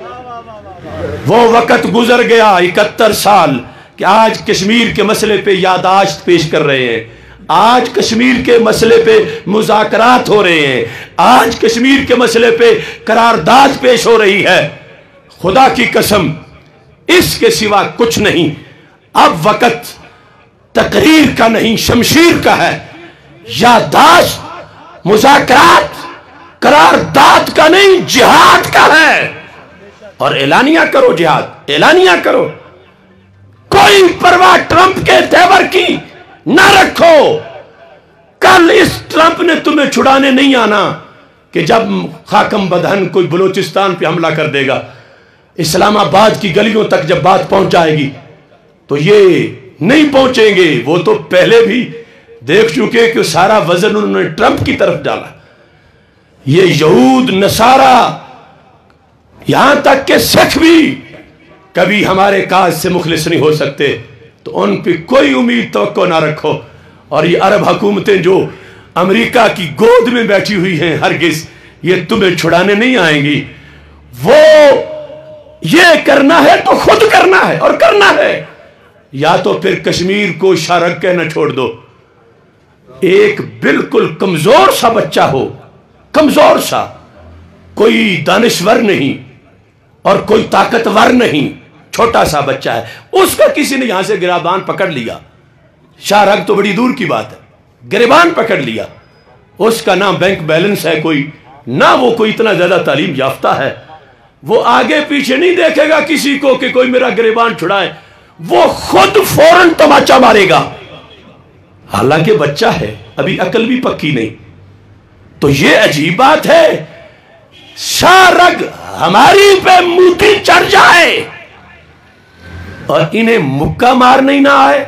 وہ وقت گزر گیا اکہتر سال کہ آج کشمیر کے مسئلے پہ یادداشت پیش کر رہے ہیں. آج کشمیر کے مسئلے پہ مذاکرات ہو رہے ہیں. آج کشمیر کے مسئلے پہ قرارداد پیش ہو رہی ہے. خدا کی قسم اس کے سوا کچھ نہیں. اب وقت تقریر کا نہیں شمشیر کا ہے. یادداشت مذاکرات قرارداد کا نہیں جہاد کا ہے. اور اعلانیہ کرو جہاد، اعلانیہ کرو. کوئی پرواہ ٹرمپ کے تیور کی نہ رکھو. کل اس ٹرمپ نے تمہیں چھڑانے نہیں آنا کہ جب خاکم بدہن کوئی بلوچستان پہ حملہ کر دے گا، اسلام آباد کی گلیوں تک جب بات پہنچ جائے گی تو یہ نہیں پہنچیں گے. وہ تو پہلے بھی دیکھ چکے کہ سارا وزن انہوں نے ٹرمپ کی طرف ڈالا. یہ یہود نصارہ یہاں تک کہ سکھ بھی کبھی ہمارے کاج سے مخلص نہیں ہو سکتے. تو ان پہ کوئی امید توقع نہ رکھو. اور یہ عرب حکومتیں جو امریکہ کی گود میں بیٹھی ہوئی ہیں ہرگز یہ تمہیں چھڑانے نہیں آئیں گی. وہ یہ کرنا ہے تو خود کرنا ہے اور کرنا ہے، یا تو پھر کشمیر کو شارک کہنا چھوڑ دو. ایک بالکل کمزور سا بچہ ہو، کمزور سا، کوئی دانشور نہیں اور کوئی طاقتور نہیں، چھوٹا سا بچہ ہے، اس کا کسی نے یہاں سے گریبان پکڑ لیا. شارک تو بڑی دور کی بات ہے، گریبان پکڑ لیا. اس کا نہ بینک بیلنس ہے کوئی، نہ وہ کوئی اتنا زیادہ تعلیم یافتہ ہے. وہ آگے پیچھے نہیں دیکھے گا کسی کو کہ کوئی میرا گریبان چھڑائے. وہ خود فوراً تماچا مارے گا. حالانکہ بچہ ہے، ابھی عقل بھی پکی نہیں. تو یہ عجیب بات ہے، شارگ ہماری پہ موتی چڑھ جائے اور انہیں مکہ مارنا ہی نہ آئے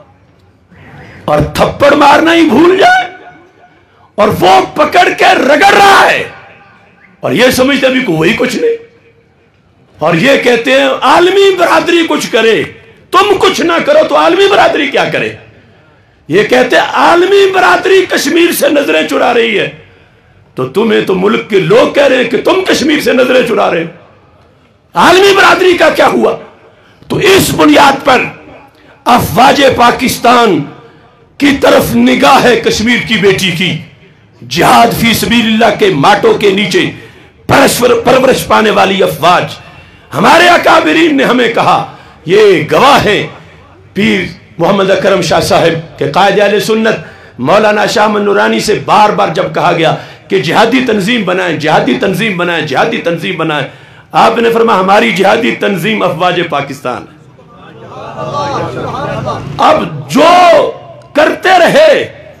اور تھپڑ مارنا ہی بھول جائے اور وہ پکڑ کے رگڑ رہا ہے اور یہ سمجھتے ابھی کوئی کچھ نہیں. اور یہ کہتے ہیں عالمی برادری کچھ کرے، تم کچھ نہ کرو تو عالمی برادری کیا کرے. یہ کہتے ہیں عالمی برادری کشمیر سے نظریں چرا رہی ہے، تو تمہیں تو ملک کے لوگ کہہ رہے ہیں کہ تم کشمیر سے نظریں چرا رہے ہو. عالمی برادری کا کیا ہوا؟ تو اس بنیاد پر افواج پاکستان کی طرف نگاہ ہے کشمیر کی بیٹی کی. جہاد فی سبیل اللہ کے ماٹو کے نیچے پرورش پانے والی افواج. ہمارے اکابرین نے ہمیں کہا، یہ گواہ ہیں پیر محمد اکرم شاہ صاحب کہ قائد اہل سنت مولانا شاہ من نورانی سے بار بار جب کہا گیا کہ جہادی تنظیم بنائیں، جہادی تنظیم بنائیں، جہادی تنظیم بنائیں، آپ نے فرمایا ہماری جہادی تنظیم افواج پاکستان ہے. اب جو کرتے رہے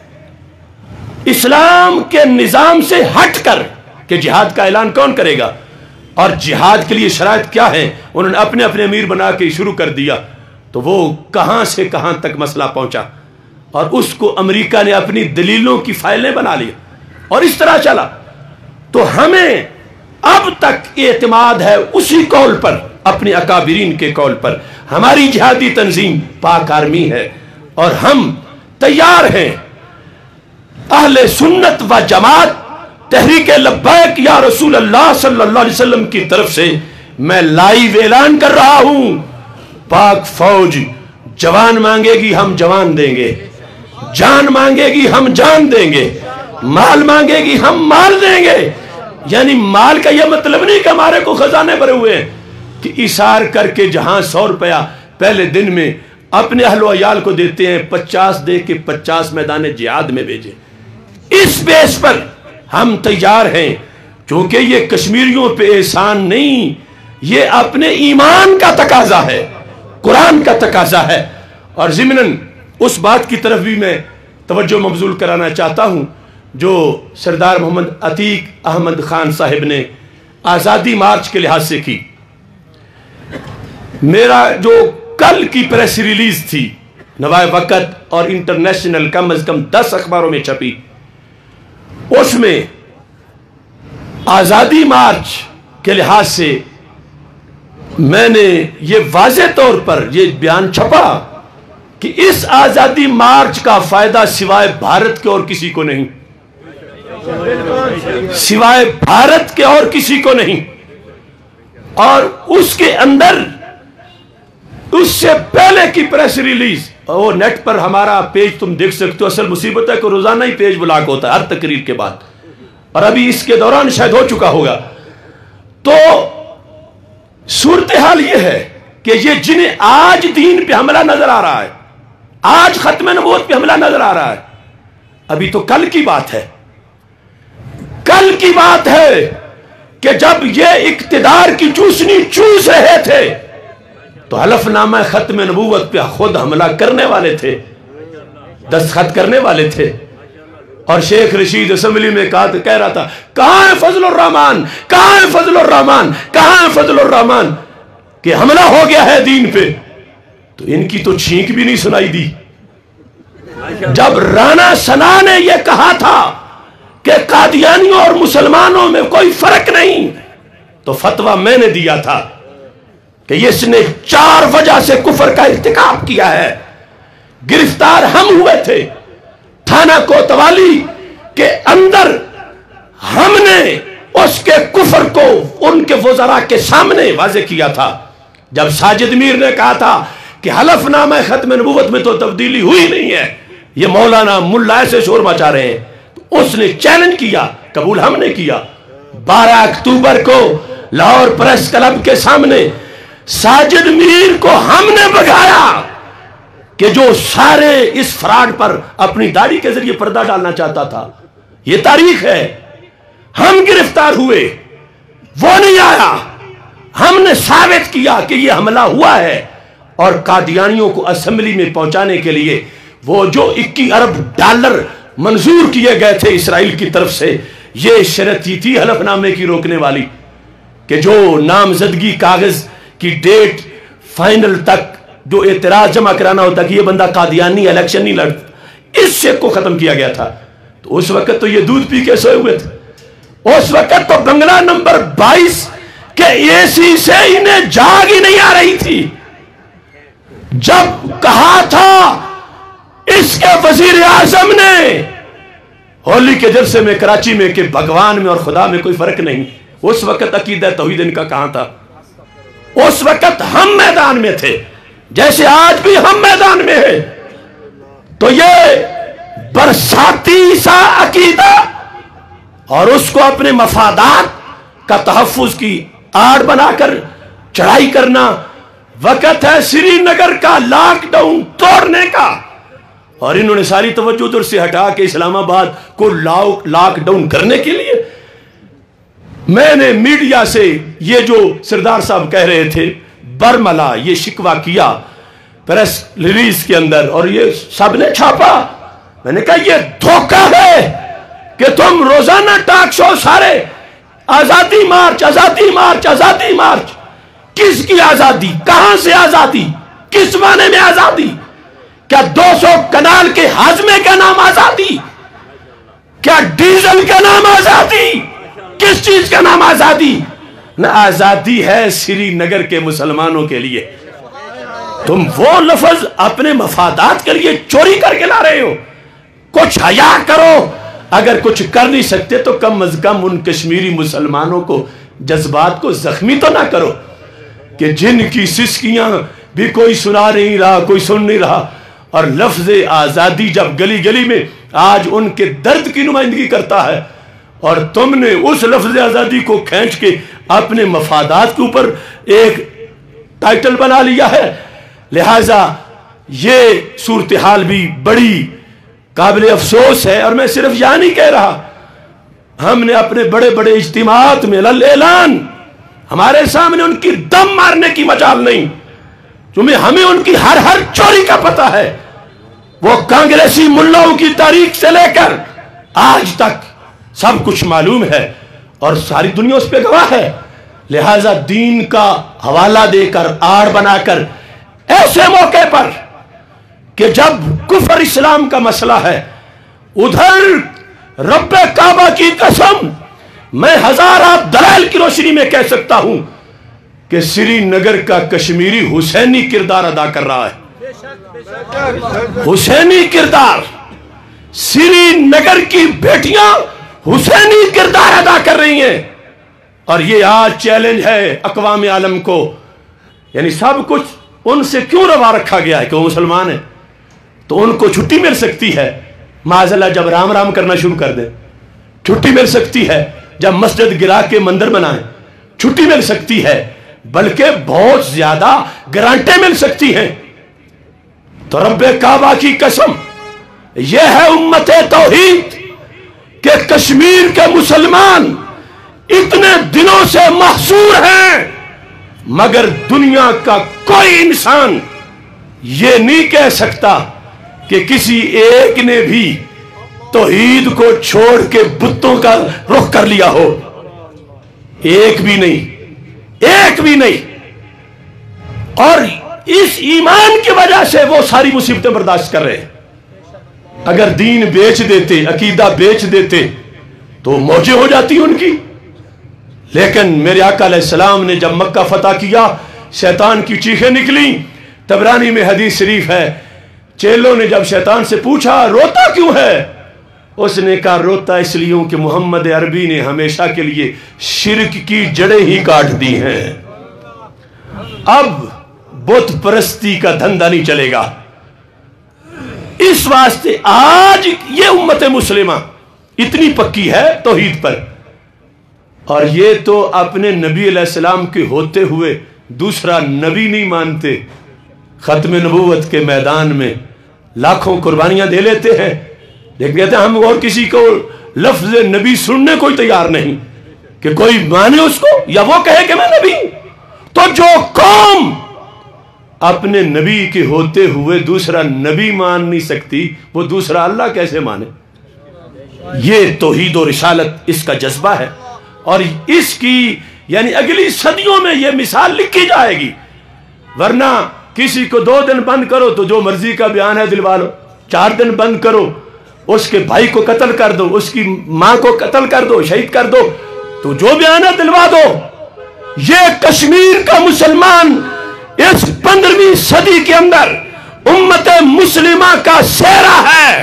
اسلام کے نظام سے ہٹ کر کہ جہاد کا اعلان کون کرے گا اور جہاد کے لیے شرائط کیا ہیں، انہوں نے اپنے اپنے امیر بنا کے شروع کر دیا. تو وہ کہاں سے کہاں تک مسئلہ پہنچا اور اس کو امریکہ نے اپنی دلیلوں کی فائلیں بنا لی اور اس طرح چلا. تو ہمیں اب تک اعتماد ہے اسی قول پر، اپنے اکابرین کے قول پر. ہماری جہادی تنظیم پاک آرمی ہے اور ہم تیار ہیں. اہل سنت و جماعت تحریک لبیک یا رسول اللہ صلی اللہ علیہ وسلم کی طرف سے میں لائیو اعلان کر رہا ہوں، پاک فوج جوان مانگے گی ہم جوان دیں گے، جان مانگے گی ہم جان دیں گے، مال مانگے گی ہم مال دیں گے. یعنی مال کا یہ مطلب نہیں کہ ہمارے کو خزانے بھرے ہوئے ہیں کہ اشار کر کے جہاں سو روپیہ پہلے دن میں اپنے اہل و عیال کو دیتے ہیں، پچاس دے کے پچاس میدان جہاد میں بھیجے. اس بیس پر ہم تیار ہیں، کیونکہ یہ کشمیریوں پہ احسان نہیں، یہ اپنے ایمان کا تقاضا ہے، قرآن کا تقاضا ہے. اور ضمناً اس بات کی طرف بھی میں توجہ مبذول کرانا چاہتا ہوں جو سردار محمد عتیق احمد خان صاحب نے آزادی مارچ کے لحاظ سے کی. میرا جو کل کی پریس ریلیز تھی نوائے وقت اور انٹرنیشنل کم از کم دس اخباروں میں چھپی، اس میں آزادی مارچ کے لحاظ سے میں نے یہ واضح طور پر یہ بیان چھپا کہ اس آزادی مارچ کا فائدہ سوائے بھارت کے اور کسی کو نہیں، سوائے بھارت کے اور کسی کو نہیں۔ اور اس کے اندر اس سے پہلے کی پریس ریلیز، وہ نیٹ پر ہمارا پیج تم دیکھ سکتے ہو۔ اصل مصیبت ہے کہ روزانہ ہی پیج بلاک ہوتا ہے ہر تقریر کے بعد، اور ابھی اس کے دوران شاید ہو چکا ہوگا۔ تو صورتحال یہ ہے کہ یہ جنہیں آج دین پہ حملہ نظر آ رہا ہے، آج ختم نبوت پہ حملہ نظر آ رہا ہے، ابھی تو کل کی بات ہے، کل کی بات ہے کہ جب یہ اقتدار کی چوسنی چوس رہے تھے تو حلف نامہ ختم نبوت پہ خود حملہ کرنے والے تھے، دستخط کرنے والے تھے۔ اور شیخ رشید اسمبلی میں کہہ رہا تھا کہاں ہے فضل الرحمان، کہاں ہے فضل الرحمان، کہاں ہے فضل الرحمان، کہ حملہ ہو گیا ہے دین پہ۔ تو ان کی تو چھینک بھی نہیں سنائی دی۔ جب رانا ثنا نے یہ کہا تھا کہ قادیانیوں اور مسلمانوں میں کوئی فرق نہیں، تو فتویٰ میں نے دیا تھا کہ اس نے چار وجہ سے کفر کا ارتکاب کیا ہے۔ گرفتار ہم ہوئے تھے تھانہ کوتوالی کے اندر، ہم نے اس کے کفر کو ان کے وزراء کے سامنے واضح کیا تھا۔ جب ساجد میر نے کہا تھا کہ حلف نامہ ختم نبوت میں تو تبدیلی ہوئی نہیں ہے، یہ مولانا ملا ایسے شور مچا رہے ہیں، تو اس نے چیلنج کیا، قبول ہم نے کیا۔ بارہ اکتوبر کو لاہور پریس کلب کے سامنے ساجد میر کو ہم نے بگایا کہ جو سارے اس فراڈ پر اپنی داڑھی کے ذریعے پردہ ڈالنا چاہتا تھا۔ یہ تاریخ ہے، ہم گرفتار ہوئے، وہ نہیں آیا، ہم نے ثابت کیا کہ یہ حملہ ہوا ہے۔ اور قادیانیوں کو اسمبلی میں پہنچانے کے لیے وہ جو اکیس ارب ڈالر منظور کیے گئے تھے اسرائیل کی طرف سے، یہ شرط ہی تھی حلف نامے کی روکنے والی کہ جو نامزدگی کاغذ کی ڈیٹ فائنل تک جو اعتراض جمع کرانا ہوتا کہ یہ بندہ قادیانی الیکشن نہیں لڑتا، اس شک کو ختم کیا گیا تھا۔ تو اس وقت تو یہ دودھ پی کے سوئے ہوئے تھے، اس وقت تو بنگلہ نمبر بائیس کے اے سی سے انہیں جاگ ہی نہیں آ رہی تھی۔ جب کہا تھا اس کے وزیر اعظم نے ہولی کے جلسے میں کراچی میں کہ بھگوان میں اور خدا میں کوئی فرق نہیں، اس وقت عقیدہ توحید ان کا کہاں تھا؟ اس وقت ہم میدان میں تھے جیسے آج بھی ہم میدان میں ہیں۔ تو یہ برساتی سا عقیدہ اور اس کو اپنے مفادات کا تحفظ کی آڑ بنا کر چڑھائی کرنا، وقت ہے سری نگر کا لاک ڈاؤن توڑنے کا۔ اور انہوں نے ساری توجہ ادھر سے ہٹا کے اسلام آباد کو لاک ڈاؤن کرنے کے لیے، میں نے میڈیا سے یہ جو سردار صاحب کہہ رہے تھے برملا یہ شکوہ کیا پریس ریلیز کے اندر، اور یہ سب نے چھاپا۔ میں نے کہا یہ دھوکہ ہے کہ تم روزانہ ٹاک شو سارے آزادی مارچ آزادی مارچ آزادی مارچ، کس کی آزادی؟ کہاں سے آزادی؟ کس معنی میں آزادی؟ کیا دو سو کنال کے ہاضمے کا نام آزادی؟ کیا ڈیزل کا نام آزادی؟ کس چیز کا نام آزادی؟ نہ آزادی ہے سری نگر کے مسلمانوں کے لیے۔ تم وہ لفظ اپنے مفادات کے لیے چوری کر کے لا رہے ہو، کچھ حیا کرو۔ اگر کچھ کر نہیں سکتے تو کم از کم ان کشمیری مسلمانوں کو جذبات کو زخمی تو نہ کرو کہ جن کی سسکیاں بھی کوئی سنا نہیں رہا، کوئی سن نہیں رہا، اور لفظ آزادی جب گلی گلی میں آج ان کے درد کی نمائندگی کرتا ہے، اور تم نے اس لفظ آزادی کو کھینچ کے اپنے مفادات کے اوپر ایک ٹائٹل بنا لیا ہے۔ لہٰذا یہ صورتحال بھی بڑی قابل افسوس ہے، اور میں صرف یہ نہیں کہہ رہا، ہم نے اپنے بڑے بڑے اجتماعات میں اعلان، ہمارے سامنے ان کی دم مارنے کی مجال نہیں، چونکہ ہمیں ان کی ہر ہر چوری کا پتہ ہے۔ وہ کانگریسی ملاؤں کی تاریخ سے لے کر آج تک سب کچھ معلوم ہے، اور ساری دنیا اس پہ گواہ ہے۔ لہٰذا دین کا حوالہ دے کر آڑ بنا کر ایسے موقع پر کہ جب کفر اسلام کا مسئلہ ہے، ادھر رب کعبہ کی قسم میں ہزارہ دلائل کی روشنی میں کہہ سکتا ہوں کہ سری نگر کا کشمیری حسینی کردار ادا کر رہا ہے. حسینی کردار، سری نگر کی بیٹیاں حسینی کردار ادا کر رہی ہیں. اور یہ آج چیلنج ہے اقوام عالم کو، یعنی سب کچھ ان سے کیوں روا رکھا گیا ہے کہ وہ مسلمان ہیں تو ان کو چھٹی مل سکتی ہے معاذ اللہ جب رام رام کرنا شروع کر دیں، چھٹی مل سکتی ہے جب مسجد گرا کے مندر بنائیں، چھٹی مل سکتی ہے، بلکہ بہت زیادہ گرانٹیں مل سکتی ہیں. تو رب کعبہ کی قسم، یہ ہے امت توحید کہ کشمیر کے مسلمان اتنے دنوں سے محصور ہیں، مگر دنیا کا کوئی انسان یہ نہیں کہہ سکتا کہ کسی ایک نے بھی توحید کو چھوڑ کے بتوں کا رخ کر لیا ہو. ایک بھی نہیں، ایک بھی نہیں. اور اس ایمان کی وجہ سے وہ ساری مصیبتیں برداشت کر رہے ہیں. اگر دین بیچ دیتے، عقیدہ بیچ دیتے تو موجیں ہو جاتی ان کی. لیکن میرے آقا علیہ السلام نے جب مکہ فتح کیا، شیطان کی چیخیں نکلی. طبرانی میں حدیث شریف ہے، چیلوں نے جب شیطان سے پوچھا روتا کیوں ہے، اس نے کہا روتا اس لیے کہ محمد عربی نے ہمیشہ کے لیے شرک کی جڑیں ہی کاٹ دی ہیں، اب بت پرستی کا دھندا نہیں چلے گا. اس واسطے آج یہ امت مسلمہ اتنی پکی ہے توحید پر، اور یہ تو اپنے نبی علیہ السلام کے ہوتے ہوئے دوسرا نبی نہیں مانتے. ختم نبوت کے میدان میں لاکھوں قربانیاں دے لیتے ہیں، لیکن کہتے ہیں ہم اور کسی کو لفظ نبی سننے کوئی تیار نہیں کہ کوئی مانے اس کو یا وہ کہے کہ میں نبی. تو جو قوم اپنے نبی کے ہوتے ہوئے دوسرا نبی مان نہیں سکتی، وہ دوسرا اللہ کیسے مانے؟ یہ توحید و رسالت اس کا جذبہ ہے، اور اس کی یعنی اگلی صدیوں میں یہ مثال لکھی جائے گی. ورنہ کسی کو دو دن بند کرو تو جو مرضی کا بیان ہے دلوا لو، چار دن بند کرو اس کے بھائی کو قتل کر دو، اس کی ماں کو قتل کر دو، شہید کر دو، تو جو بیان ہے دلوا دو. یہ کشمیر کا مسلمان اس پندرہویں صدی کے اندر امت مسلمہ کا سہرا ہے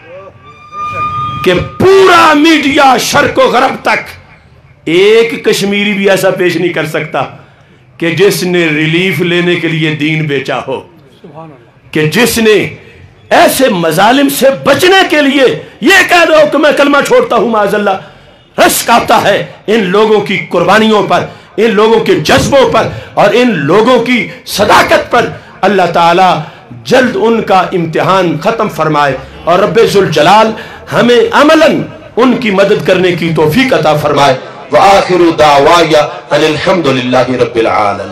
کہ پورا میڈیا شرق و غرب تک ایک کشمیری بھی ایسا پیش نہیں کر سکتا کہ جس نے ریلیف لینے کے لیے دین بیچا ہو، کہ جس نے ایسے مظالم سے بچنے کے لیے یہ کہہ دو کہ میں کلمہ چھوڑتا ہوں معاذ اللہ. رشک آتا ہے ان لوگوں کی قربانیوں پر، ان لوگوں کے جذبوں پر اور ان لوگوں کی صداقت پر. اللہ تعالی جلد ان کا امتحان ختم فرمائے اور رب ذوالجلال ہمیں عملاً ان کی مدد کرنے کی توفیق عطا فرمائے. وآخر دعوایا ان الحمد للہ رب العالمین.